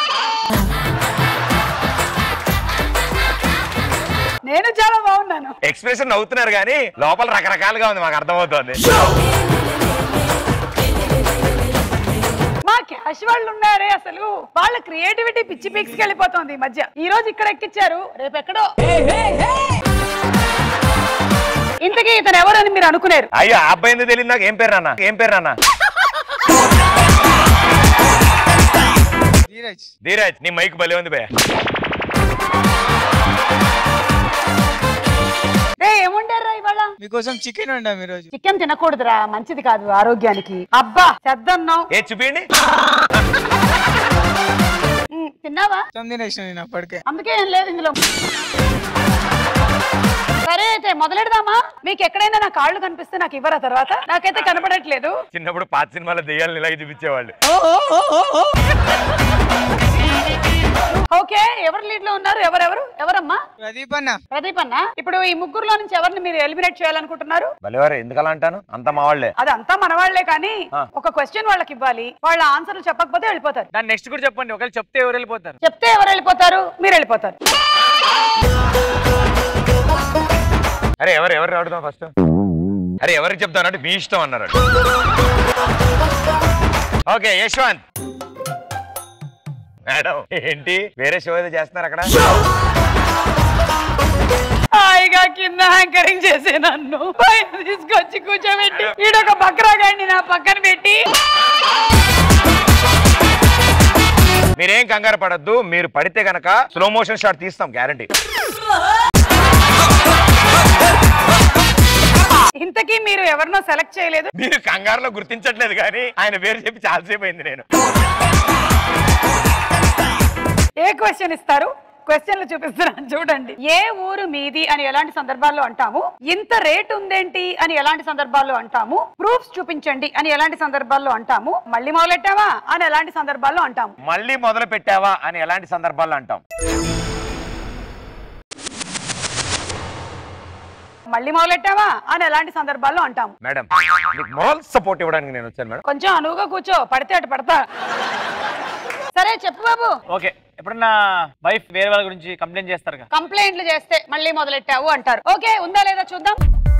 నేను చాలా బాగున్నాను. ఎక్స్ప్రెషన్ నవ్వుతున్నారు కానీ లోపల రకరకాలుగా ఉంది, మాకు అర్థమవుతోంది. మా క్యాష్ వాళ్ళు ఉన్నారే అసలు వాళ్ళ క్రియేటివిటీ పిచ్చి పీక్స్కి వెళ్ళిపోతుంది ఈ మధ్య. ఈ రోజు ఇక్కడ ఎక్కిచ్చారు, రేపు ఎక్కడో. ఇంతకీ ఇతను ఎవరని మీరు అనుకున్నారు? అయ్యో, ఆ అబ్బాయి ఎందుకు తెలియదు నాకు. ఏం పేరు నాన్న? ధీరజ్. నీ మైక్ భలే ఉంది భయ్యా. ఏముండారా ఇవాళ? మీకోసం చికెన్ వండాం ఈ రోజు. చికెన్ తినకూడదురా, మంచిది కాదు ఆరోగ్యానికి. అబ్బా చెద్దన్నావు. ఏ చూపించండి. తిన్నావా? తినేసిన అప్పటికే, అందుకే ఏం లేదు ఇందులో. సరే అయితే మొదలెడదామా? మీకు ఎక్కడైనా నా కాళ్ళు కనిపిస్తే నాకు ఇవ్వరా తర్వాత? నాకైతే కనపడట్లేదు. చిన్నప్పుడు పాత సినిమాలో దెయ్యాలను ఇలాగే చూపించేవాళ్ళు. ఓకే, ఎవరు లీడ్ లో ఉన్నారు? ఎవరమ్మా? ప్రదీప్ అన్న. ఇప్పుడు ఈ ముగ్గురులో నుంచి ఎవరిని మీరు ఎలిమినేట్ చేయాలనుకుంటున్నారు? భలేవారు, ఎందుకలా అంటాను? అంతా మా వాళ్ళే. అదంతా మన వాళ్లే, కానీ ఒక క్వశ్చన్ వాళ్ళకి ఇవ్వాలి. వాళ్ళ ఆన్సర్లు చెప్పకపోతే వెళ్ళిపోతారు. దాని నెక్స్ట్ కూడా చెప్పండి. ఒకవేళ చెప్తే ఎవరు వెళ్ళిపోతారు? మీరు వెళ్ళిపోతారు. అరే ఎవరు అడుగుదాం ఫస్ట్? అరే ఎవరికి చెప్తానంటే మీ ఇష్టం అన్నారు. Okay, Yashwanth madam. ఏంటి వేరే షో ఏదో చేస్తున్నారు అక్కడ? హాయిగా కింద యాంకరింగ్ చేసే నన్ను పైన తీసుకొచ్చి కూర్చోబెట్టి ఈడొక బక్రాగాడిని నా పక్కన పెట్టి. మీరేం కంగారు పడద్దు, మీరు పడితే గనక స్లో మోషన్ షాట్ తీస్తాం గ్యారంటీ. ఇంతకీ మీరు ఎవరినో సెలెక్ట్ చేయలేదు? మీరు కంగారులో గుర్తించట్లేదు కానీ ఆయన పేరు చెప్పి చాలాసేపు అయింది. నేను ఏ క్వశ్చన్ ఇస్తారు? క్వశ్చన్లు చూపిస్తున్నాను చూడండి. ఏ ఊరు మీది అని ఎలాంటి సందర్భాల్లో అంటాము? ఇంత రేట్ ఉందేంటి అని ఎలాంటి సందర్భాల్లో అంటాము? ప్రూఫ్స్ చూపించండి అని ఎలాంటి సందర్భాల్లో అంటాము? మళ్ళీ మొదలెట్టావా అని ఎలాంటి సందర్భాల్లో అంటాము? మళ్ళీ మొదలు పెట్టావా అని ఎలాంటి సందర్భాల్లో అంటాం? మళ్ళీ మొదలెట్టావా అని ఎలాంటి సందర్భాల్లో అంటాము? మేడం, మీకు మోరల్ సపోర్ట్ ఇవ్వడానికి నేను వచ్చాను మేడం. కొంచెం అనువుగా కూర్చో, పడితే అటు పడతా. సరే చెప్పు బాబు. ఓకే, ఎప్పుడన్నా వైఫ్ వేరే వాళ్ళ గురించి కంప్లైంట్ చేస్తారు కంప్లైంట్లు చేస్తే మళ్ళీ మొదలెట్టావు అంటారు. ఓకే, ఉందా లేదా చూద్దాం.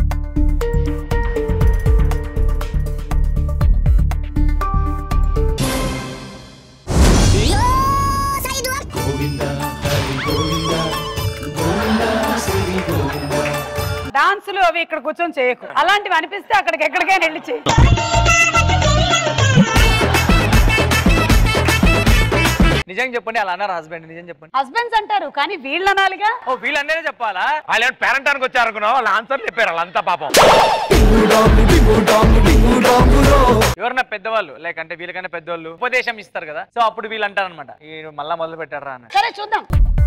డాన్సులు అవి ఇక్కడ కూర్చొని చేయకు, అలాంటివి అనిపిస్తే అక్కడికి ఎక్కడికైనా వెళ్ళి చేయి. నిజంగా చెప్పండి, అలా అన్నారు హస్బెండ్. నిజం చెప్పండి. హస్బెండ్స్ అంటారు కానీ వీళ్ళు అనాలిగా. ఓ వీళ్ళందరే చెప్పాలా? వాళ్ళు పేరెంటానికి వచ్చారు అనుకున్నావు, వాళ్ళ ఆన్సర్ చెప్పారు వాళ్ళంతా పాపం. ఎవరన్నా పెద్దవాళ్ళు లైక్ అంటే వీళ్ళకన్నా పెద్దవాళ్ళు ఉపదేశం ఇస్తారు కదా, సో అప్పుడు వీళ్ళు అంటారు అనమాట మళ్ళా మొదలు పెట్టారా అని. సరే చూద్దాం.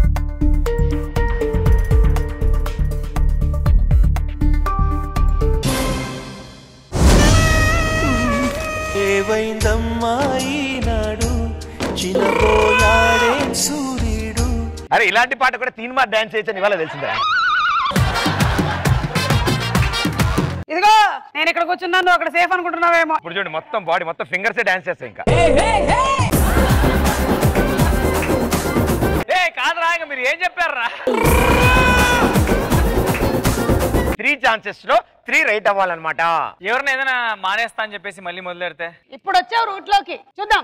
ఏవైందమ్మా ఈనాడు చిన్నపోయాడే సూర్యుడు. అరే ఇలాంటి పాట కూడా తీన్మా డాన్స్ చేయొచ్చని ఇవాళ తెలిసిందా? ఇదిగో నేను ఇక్కడ కూర్చున్నాను, అక్కడ సేఫ్ అనుకుంటున్నావేమో. ఇప్పుడు చూడండి మొత్తం బాడీ మొత్తం ఫింగర్సే డాన్స్ చేస్తాయి. ఇంకా కాదురా, ఇంకా మీరు ఏం చెప్పారా? 3 ఛాన్సెస్ లో 3 రైట్ అవ్వాలన్నమాట. ఎవరిని ఏదైనా మానేస్తా అని చెప్పేసి మళ్ళీ మొదలెడితే ఇప్పుడు వచ్చావు రూట్ లోకి, చూద్దాం.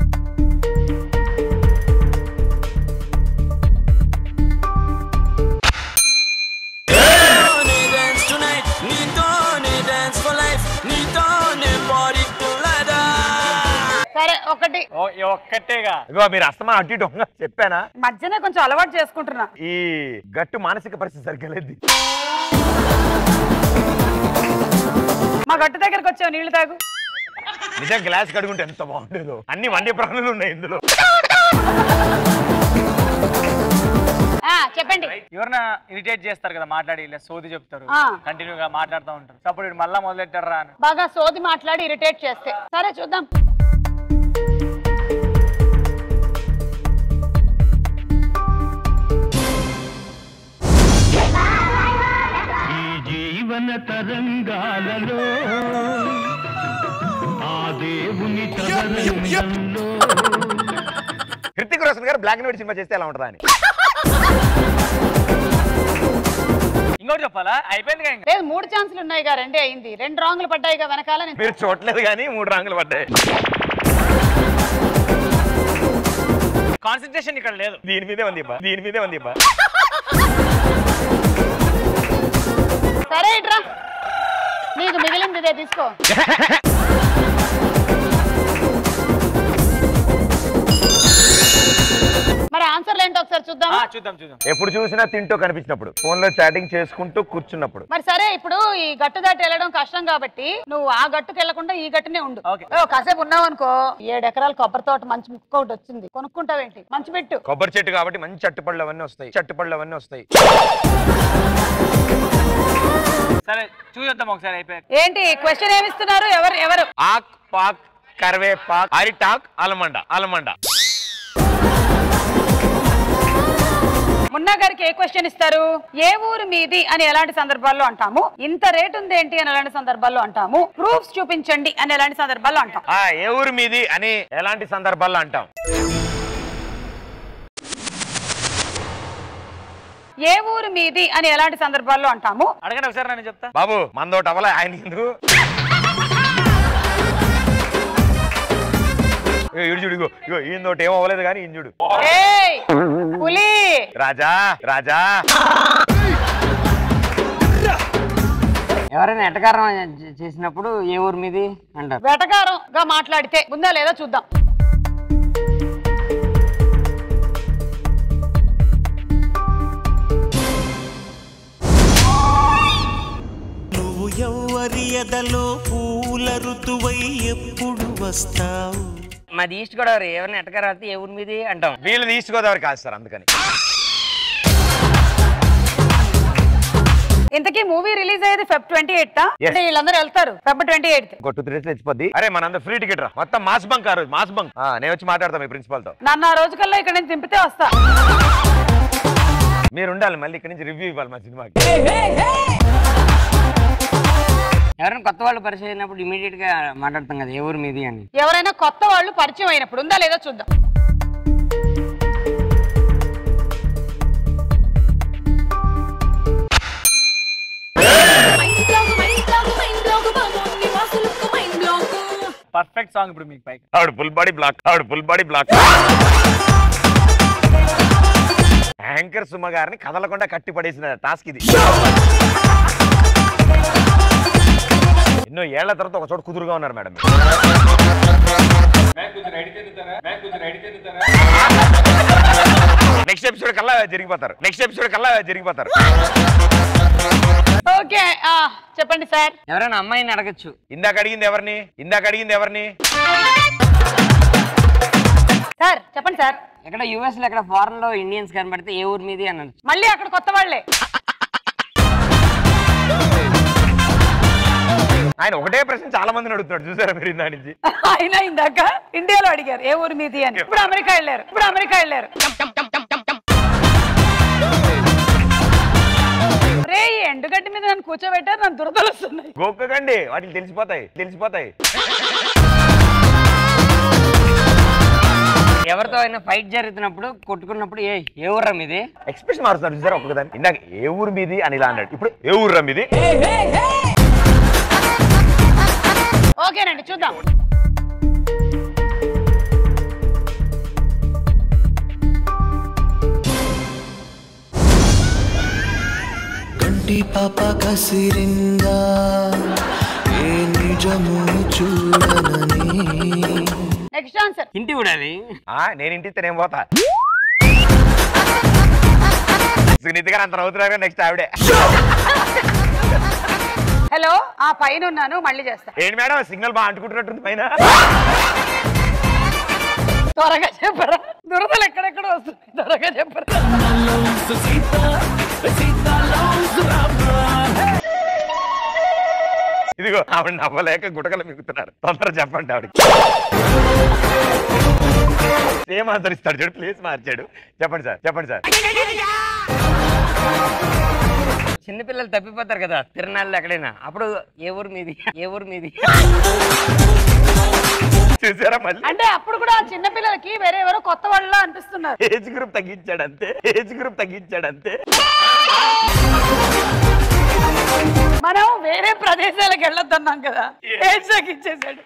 సరే ఒక్కటేగా. ఇగో మీరు అస్తమా అటు ఇటు చెప్పానా? మధ్యనే కొంచెం అలవాటు చేసుకుంటున్నా. ఈ గట్టు మానసిక పరిస్థితి సరిగ్గా లేదు. మా గట్టు దగ్గరకు వచ్చావు, నీళ్లు తాగు. నిజం గ్లాస్ కడుగుంటే ఎంత బాగుండేదో. అన్ని వన్య ప్రాణులు ఉన్నాయి ఇందులో. చెప్పండి. ఎవరన్నా ఇరిటేట్ చేస్తారు కదా, మాట్లాడి ఇలా సోది చెప్తారు, కంటిన్యూగా మాట్లాడుతూ ఉంటారు. అప్పుడు మళ్ళా మొదలెట్టారా అని. బాగా సోది మాట్లాడి ఇరిటేట్ చేస్తే. సరే చూద్దాం. జీవన తరంగాలలో ఆ దేవుని తరంగంలో. హృతిక్ రోషన్ గారు బ్లాక్ అండ్ వైట్ సినిమా చేస్తే ఎలా ఉంటుందా అని. ఇంకోటి చెప్పాలా? అయిపోయింది కదా. లేదు 3 ఛాన్సులు ఉన్నాయిగా, 2 అయింది. 2 రాంగులు పడ్డాయిగా వెనకాల. మీరు చూడలేదు కానీ 3 రాంగులు పడ్డాయి. కాన్సంట్రేషన్ ఇక్కడ లేదు. దీని మీదే ఉంది బా, దీని మీదే ఉంది బా. సరే ఇట్రా, నీకు మిగిలింది ఇదే తీసుకో. మరి ఆన్సర్లు ఏంటో ఒకసారి చూద్దాం. ఎప్పుడు చూసినా తింటూ కనిపించినప్పుడు, ఫోన్ లో చాటింగ్ చేసుకుంటూ కూర్చున్నప్పుడు. మరి సరే, ఇప్పుడు ఈ గట్టు దాటి వెళ్ళడం కష్టం కాబట్టి నువ్వు ఆ గట్టుకు వెళ్లకుండా ఈ గట్టునే ఉండు. కాసేపు ఉన్నావు అనుకో, 7 ఎకరాల కొబ్బరి తోట మంచి ముక్క ఒకటి వచ్చింది, కొనుక్కుంటావేంటి? మంచి పెట్టు. కొబ్బరి చెట్టు కాబట్టి మంచి చట్టుపళ్ళు అవన్నీ వస్తాయి, చట్టుపళ్ళు అవన్నీ వస్తాయి. సరే చూద్దాం ఒకసారి. అయిపోయి ఏంటి క్వశ్చన్ ఏమిస్తున్నారు? ఎవరు? ఆక్ పాక్ కరివేపాక్ అరిటాక్ అలమండ. అలమండ మున్నా గారికి ఏ క్వశ్చన్ ఇస్తారు? ఏ ఊరు మీది అని ఎలాంటి సందర్భాల్లో అంటాము? ఇంత రేట్ ఉంది ఏంటి అని ఎలాంటి సందర్భాల్లో అంటాము? ప్రూఫ్స్ చూపించండి అని ఎలాంటి సందర్భాల్లో అంటాం? ఏ ఊరు మీది అని ఎలాంటి సందర్భాల్లో అంటాం? ఏ ఊరు మీది అని ఎలాంటి సందర్భాల్లో అంటాము? అడగండి ఒకసారి, నేను చెప్తా. బాబు మందోటి అవ్వలే ఆయన ఎందుకు? చూడు ఈయనతోటి ఏం అవ్వలేదు కానీ ఈయన చూడు. పులి రాజా రాజా. ఎవరైనా ఎటకారం చేసినప్పుడు ఏ ఊరు మీది అంటారు. వెటకారంగా మాట్లాడితే ఉందా లేదా చూద్దాం. నువ్వు ఎవరి ఎదలో పూల ఋతువై ఎప్పుడు వస్తావు? మాది ఈస్ట్ గోదావరి. ఎవరైనా ఎటకారం అయితే ఏ ఊరు మీది అంటాం. వీళ్ళది ఈస్ట్ గోదావరి కాదు సార్, అందుకని. ఇంతకీ మూవీ రిలీజ్ అయ్యేది Feb 28 అంటే వీళ్ళందరూ వెళ్తారు Feb 28. 2 3 డేస్ తెచ్చిపోద్ది. అరే మనందరూ ఫ్రీ టికెట్ రా, మొత్తం మాస్ బంక్. ఆ రోజు మాస్ బంక్. నేను వచ్చి మాట్లాడతాం మీ ప్రిన్సిపల్ తో. నన్ను ఆ రోజు కల్లా ఇక్కడ నుంచి దింపితే వస్తా. మీరు ఉండాలి, మళ్ళీ ఇక్కడ నుంచి రివ్యూ ఇవ్వాలి మా సినిమాకి. ఎవరైనా కొత్త వాళ్ళు పరిచయం అయినప్పుడు ఇమీడియట్ గా మాట్లాడతాం కదా ఏ ఊరు మీది అని. ఎవరైనా కొత్త వాళ్ళు పరిచయం అయినప్పుడు ఉందా లేదా చూద్దాం. పర్ఫెక్ట్ సాంగ్ ఇప్పుడు మీకు పైకి. ఆవిడ ఫుల్ బాడీ బ్లాక్, ఆవిడ full body block. Anchor Suma గారిని కదలకుండా కట్టి పడేసిన టాస్క్ ఇది. ఎన్నో ఏళ్ల తర్వాత ఒక చోట కుదురుగా ఉన్నారు మేడం. నెక్స్ట్ ఎపిసోడ్ కల్లా జరిగిపోతారు. నెక్స్ట్ ఎపిసోడ్ కల్లా జరిగిపోతారు. ఓకే చెప్పండి సార్. ఎవరైనా అమ్మాయిని అడగచ్చు. ఇందాక అడిగింది ఎవరిని? ఇందాక అడిగింది ఎవరిని? సార్ చెప్పండి సార్. ఎక్కడ యుఎస్ లో ఎక్కడ ఫారెన్ లో ఇండియన్స్ కనబడితే ఏ ఊరు మీది అని మళ్ళీ అక్కడ కొత్త వాళ్ళే. ఆయన ఒకటే ప్రశ్న చాలా మందిని అడుగుతున్నాడు చూసారా మీరు ఇందా నుంచి. ఆయన ఇందాక ఇండియాలో అడిగారు ఏ ఊరు మీది అని. ఇప్పుడు అమెరికా వెళ్ళారు. రే ఈ ఎండుగడ్డి మీద నన్ను కూర్చోబెట్టారు, నన్ను దురదలు వస్తున్నాయి. గోక్కకండి, వాటికి తెలిసిపోతాయి. ఎవరితో అయినా ఫైట్ జరుగుతున్నప్పుడు కొట్టుకున్నప్పుడు ఏ ఊర్రా మీది ఎక్స్ప్రెషన్ మారుతున్నారు చూసారా ఒక్కదాన్ని. ఇందాక ఏ ఊరు మీది అని ఇలా అన్నాడు, ఇప్పుడు ఏ ఊర్రా మీది. ఓకేనండి చూద్దాం. కంటి పాప కసిరిందా ఏ నిజము చూడనని. Next answer. ఇంటి ఊడాలి. నేను ఇంటి నేను పోతా. సునీత గారు అంత నవ్వుతున్నారు. నెక్స్ట్ ఆవిడే. హలో పైన ఉన్నాను, మళ్ళీ చేస్తా. ఏంటి మేడం సిగ్నల్ బాగా అంటుకుంటున్నట్టుంది పైన. త్వరగా చెప్పరా, దురదలు ఎక్కడెక్కడ వస్తుంది, త్వరగా చెప్పరా. ఇదిగో ఆవిడ నవ్వలేక గుటకలు మిగుతున్నారు. తొందర చెప్పండి ఆవిడకి. సేమ్ ఆన్సర్ ఇస్తాడు చూడు, ప్లేస్ మార్చాడు. చెప్పండి సార్. చిన్నపిల్లలు తప్పిపోతారు కదా తిరణాల్లో ఎక్కడైనా, అప్పుడు ఏ ఊరు మీది చూసారా మళ్ళీ. అంటే అప్పుడు కూడా చిన్న పిల్లలకి వేరే ఎవరో కొత్త వాళ్ళ అనిపిస్తున్నారు. ఏజ్ గ్రూప్ తగ్గించాడు అంతే. మనం వేరే ప్రదేశాలకు వెళ్ళొద్దన్నాం కదా, ఏజ్ తగ్గించేసాడు.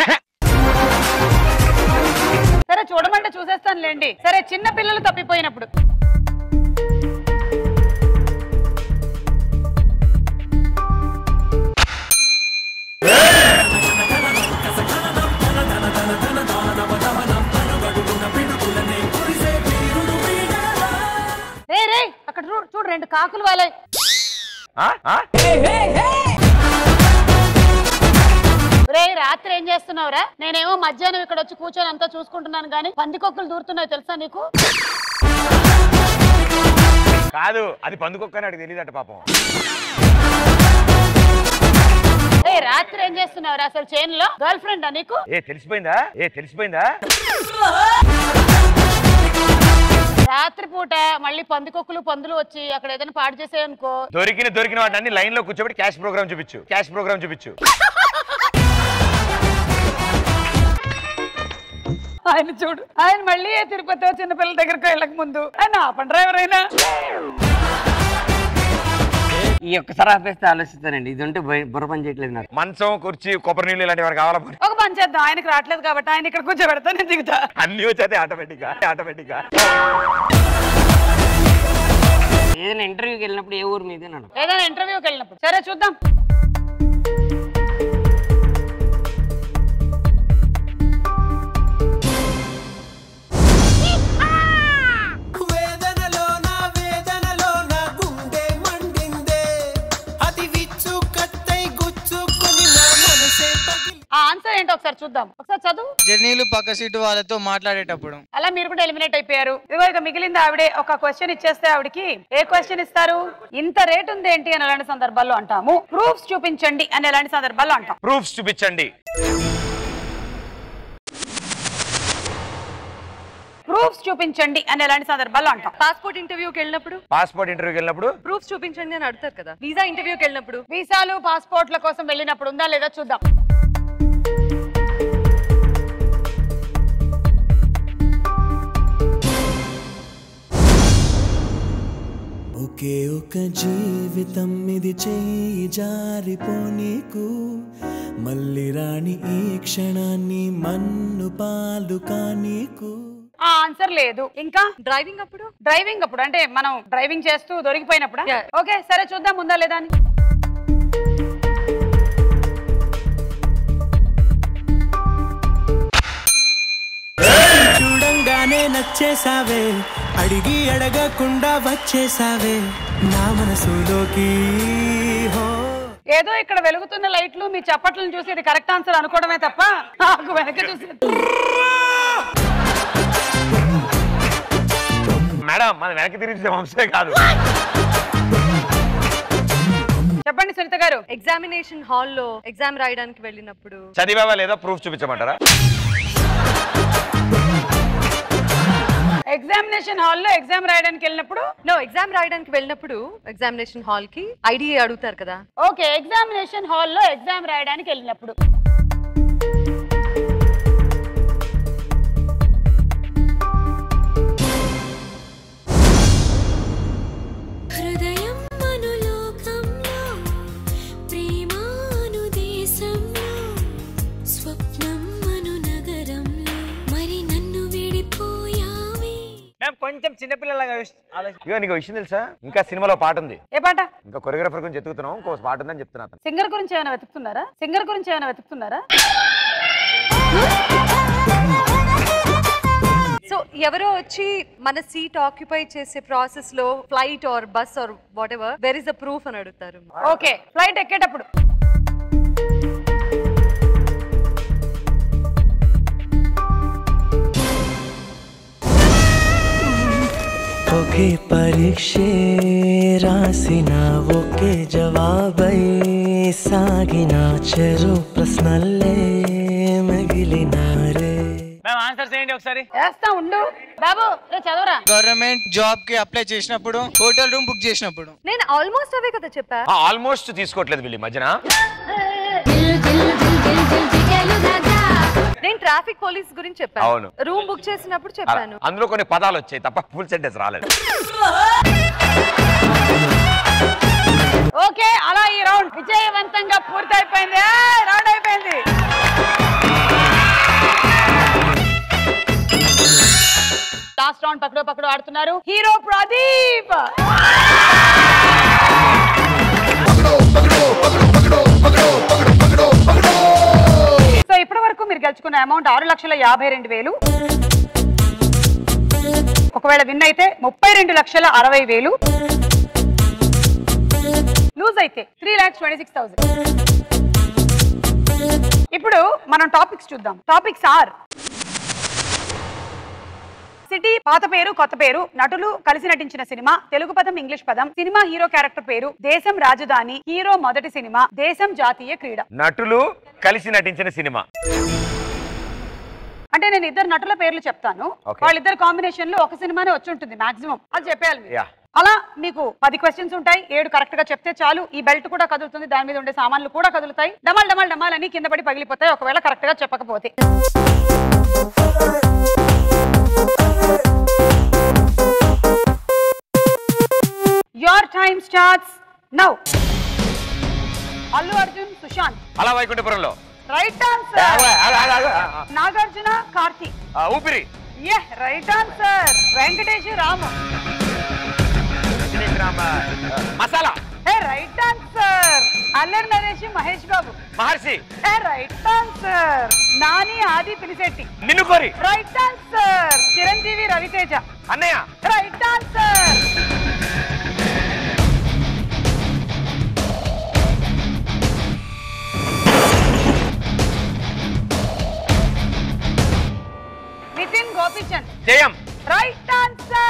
సరే చూడమంటే చూసేస్తానులేండి. సరే చిన్న పిల్లలు తప్పిపోయినప్పుడు రే అక్కడ చూడు రెండు కాకులు వాలాయి. రే రాత్రి ఏం చేస్తున్నావురా? నేనేమో మధ్యాహ్నం ఇక్కడ వచ్చి కూర్చొని అంతా చూసుకుంటున్నాను కానీ పందికొక్కులు దూరుతున్నాయి తెలుసా నీకు? కాదు అది పందుకొక్క అని తెలియదట పాపం. రాత్రి ఏం చేస్తున్నావురా అసలు? చైన్ లో గర్ల్ ఫ్రెండా నీకు? తెలిసిపోయిందా? రాత్రి పూట మళ్ళీ పందికొక్కులు పందులు వచ్చి అక్కడ ఏదైనా పాడు చేసాయనుకో, దొరికిన వాటిని లైన్ లో కూర్చోబెట్టి క్యాష్ ప్రోగ్రామ్ చూపించు. ఆయన చూడు, ఆయన మళ్ళీ తిరుపతి చిన్నపిల్లల దగ్గరకు వెళ్ళక ముందు ఆయన ఆపండి డ్రైవర్ అయినా. ఈ ఒక్కసారి ఆపేస్తే ఆలోచిస్తానండి. ఇది ఉంటే బుర్ర పని చేయట్లేదు నాకు. మంచం కుర్చీ కొబ్బరి నీళ్ళు ఇలాంటి వారు కావాలా? ఒక పని చేద్దాం, ఆయనకు రావట్లేదు కాబట్టి ఆయన ఇక్కడ కూర్చోబెడతా, నేను దిగుతా. అన్ని వచ్చేది ఆటోమేటిక్ గా. ఏదైనా ఇంటర్వ్యూకి వెళ్ళినప్పుడు ఏ ఊరు మీద? ఏదైనా ఇంటర్వ్యూకి వెళ్ళినప్పుడు. సరే చూద్దాం. ఆన్సర్ ఏంటో ఒకసారి చూద్దాం. ఒకసారి చదువు. జర్నీలు పక్క సీటు వాళ్ళతో మాట్లాడేటప్పుడు. అలా మీరు కూడా ఎలిమినేట్ అయిపోయారు. ఇదిగో ఇక మిగిలింది ఆవిడే. ఒక క్వశ్చన్ ఇచ్చేస్తే ఆవిడకి ఏ క్వశ్చన్ ఇస్తారు? ఇంత రేట్ ఉంది ఏంటి అని అలాంటి సందర్భాల్లో అంటాము. ప్రూఫ్స్ చూపించండి అని ఎలాంటి సందర్భాల్లో అంటాం. ప్రూఫ్స్ చూపించండి. అని ఎలాంటి సందర్భాల్లో అంటాం. పాస్పోర్ట్ ఇంటర్వ్యూకి వెళ్ళినప్పుడు ప్రూఫ్స్ చూపించండి అని అడుగుతారు కదా. వీసా ఇంటర్వ్యూకి వెళ్ళినప్పుడు, వీసాలు పాస్పోర్ట్ల కోసం వెళ్ళినప్పుడు ఉందా లేదా చూద్దాం. ఒకే ఒక్క జీవితం ఇది చేయి జారిపోనీకు మళ్ళీ రాణి ఈ క్షణాన్ని మన్ను పాలు కానీకు. ఆ ఆన్సర్ లేదు. ఇంకా డ్రైవింగ్ అప్పుడు అంటే మనం డ్రైవింగ్ చేస్తూ దొరికిపోయినప్పుడు. ఓకే సరే చూద్దాం ఉందా లేదా అని. చూడంగానే నచ్చేసావే అడిగి అడగకుండా వచ్చేసావే నా మనసులోకి. ఏదో ఇక్కడ వెలుగుతున్న లైట్లు మీ చప్పట్లను చూసి ఇది కరెక్ట్ ఆన్సర్ అనుకోవడమే తప్ప నాకు వెనక చూసి. మేడం మన వెనక్కి తిరిగి వంశే కాదు. చెప్పండి సునీత గారు. ఎగ్జామినేషన్ హాల్లో ఎగ్జామ్ రాయడానికి వెళ్ళినప్పుడు చదివావా లేదా ప్రూఫ్ చూపించమంటారా? ఎగ్జామినేషన్ హాల్లో ఎగ్జామ్ రాయడానికి వెళ్ళినప్పుడు ఎగ్జామ్ రాయడానికి వెళ్ళినప్పుడు ఎగ్జామినేషన్ హాల్ కి ఐడి అడుగుతారు కదా. ఓకే ఎగ్జామినేషన్ హాల్లో ఎగ్జామ్ రాయడానికి వెళ్ళినప్పుడు. కొంచెం చిన్నపిల్లలాగా నీకు విషయం తెలుసా? ఇంకా సినిమాలో పాట ఉంది. ఏ పాట? ఇంకా కొరియోగ్రాఫర్ గురించి ఎత్తుకుతున్నాం, ఇంకో పాట ఉందని చెప్తున్నా. సింగర్ గురించి ఏమైనా వెతుకుతున్నారా? సో ఎవరో వచ్చి మన సీట్ ఆక్యుపై చేసే ప్రాసెస్ లో flight or bus or whatever where is the proof అని అడుగుతారు. ఓకే ఫ్లైట్ ఎక్కేటప్పుడు. ఒకే పరీక్షే రాసిన ఒకే జవాబై సాగిన చెరు ప్రశ్నలే మిగిలినారే. ఆన్సర్ చేయండి ఒకసారి. చేస్తా ఉండు బాబు చదవరా. గవర్నమెంట్ జాబ్ కి అప్లై చేసినప్పుడు, హోటల్ రూమ్ బుక్ చేసినప్పుడు. నేను ఆల్మోస్ట్ అవే కదా చెప్పా. ఆల్మోస్ట్ తీసుకోవట్లేదు వీళ్ళు మధ్యన. నేను ట్రాఫిక్ పోలీస్ గురించి చెప్పాను. అవును. రూమ్ బుక్ చేసినప్పుడు చెప్పాను. అందులో కొన్ని పదాలు వచ్చాయి తప్ప ఫుల్ సెంటెన్స్ రాలేదు. ఓకే అలా ఈ రౌండ్ విజయవంతంగా పూర్తయిపోయింది. రౌండ్ అయిపోయింది. లాస్ట్ రౌండ్ పకడో ఆడుతున్నారు హీరో ప్రదీప్. సో ఇప్పటి వరకు మీరు గెలుచుకున్న అమౌంట్ 6,52,000. ఒకవేళ విన్ అయితే 32,60,000. లూజ్ అయితే 3,26,000. ఇప్పుడు మనం టాపిక్స్ చూద్దాం. టాపిక్స్ ఆర్ సిటీ, పాత పేరు కొత్త పేరు, నటులు కలిసి నటించిన సినిమా, తెలుగు పదం ఇంగ్లీష్ పదం, సినిమా హీరో క్యారెక్టర్ పేరు, దేశం రాజధాని, హీరో మొదటి సినిమా, దేశం జాతీయ క్రీడ. నటులు కలిసి నటించిన సినిమా అంటే నేను ఇద్దరు నటుల పేర్లు చెప్తాను. వాళ్ళిద్దరు కాంబినేషన్ లో ఒక సినిమానే వచ్చి ఉంటుంది మాక్సిమం. అది చెప్పేయాలి మీరు. అలా మీకు 10 క్వశ్చన్స్ ఉంటాయి. 7 కరెక్ట్ గా చెప్తే చాలు. ఈ బెల్ట్ కూడా కదులుతుంది, దాని మీద ఉండే సామాన్లు కూడా కదులుతాయి. డమాల్ డమాల్ డమాల్ అని కింద పడి పగిలిపోతాయి ఒకవేళ కరెక్ట్ గా చెప్పకపోతే. Your time starts now. Allu Arjun, Sushanth. అలా వైకుంఠపురంలో. Right answer. Nagarjuna, Karthi. Oopiri. Right answer. Venkatesh, Ramu. Masala. Right answer. Allari Naresh, Mahesh Babu. Maharshi. Right answer. Nani, Aadhi Pinisetty. Ninnu Kori. Right answer. Chiranjeevi, Raviteja. Annayya. Right answer. Nithin, Gopichand. Jayam. Right answer.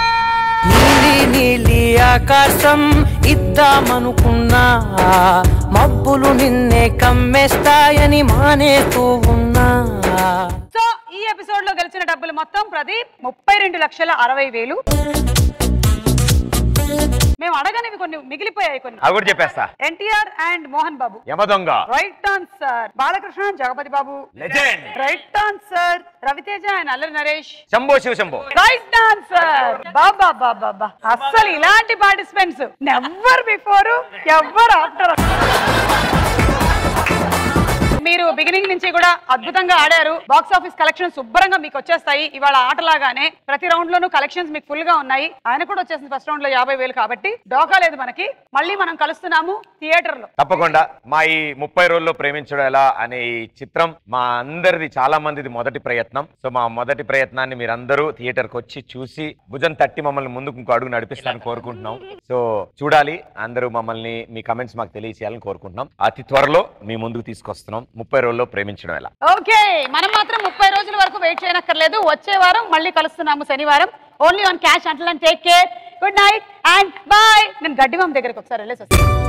నీలి ఆకాశం ఇద్దామనుకున్నా, మబ్బులు నిన్నే కమ్మేస్తాయని మానేస్తూ ఉన్నా. సో ఈ ఎపిసోడ్ లో గెలిచిన డబ్బులు మొత్తం ప్రదీప్ 32,60,000. మేము అడగనివి కొన్ని మిగిలిపోయాయి కొన్ని. అవి కూడా చెప్పేస్తా. NTR and Mohan Babu. Yamadonga. Right answer. Balakrishna Jagapathi Babu. Legend. Right answer. Raviteja and Allari Naresh. Shambho Shiva Shambho. Right answer. బాబా బాబా బా. అస్సలు ఇలాంటి participants never before ever after. మీరు బిగినింగ్ నుంచి కూడా అద్భుతంగా ఆడారు. బాక్స్ ఆఫీస్ కలెక్షన్స్ శుభ్రంగా మీకు వచ్చేస్తాయి. ఇవాళ ఆటలాగానే ప్రతి రౌండ్ లోనూ కలెక్షన్స్ మీకు ఫుల్ గా ఉన్నాయి. ఆయన కూడా వచ్చేసింది ఫస్ట్ రౌండ్ లో 50,000 కాబట్టి డోకా లేదు మనకి. మళ్ళీ మనం కలుస్తున్నాము థియేటర్ లో. తప్పకుండా మా ఈ 30 రోజుల్లో ప్రేమించడం ఎలా అనే ఈ చిత్రం మా అందరిది, చాలా మందిది మొదటి ప్రయత్నం. సో మా మొదటి ప్రయత్నాన్ని మీరందరూ థియేటర్ కి వచ్చి చూసి భుజం తట్టి మమ్మల్ని ముందుకు ఇంకో అడుగు నడిపిస్తారని కోరుకుంటున్నాం. సో చూడాలి, అందరూ మమ్మల్ని మీ కమెంట్స్ మాకు తెలియచేయాలని కోరుకుంటున్నాం. అతి త్వరలో మీ ముందుకు తీసుకొస్తున్నాం 30 రోజుల్లో ప్రేమించడం ఎలా. ఓకే, మనం మాత్రం 30 రోజుల వరకు వెయిట్ చేయనక్కర్లేదు. వచ్చే వారం మళ్ళీ కలుస్తున్నాము శనివారం. Only on cash. Until and take care. Good night and bye. నేను గడ్డివాం దగ్గరికి ఒకసారి వెళ్ళేసి వస్తాను.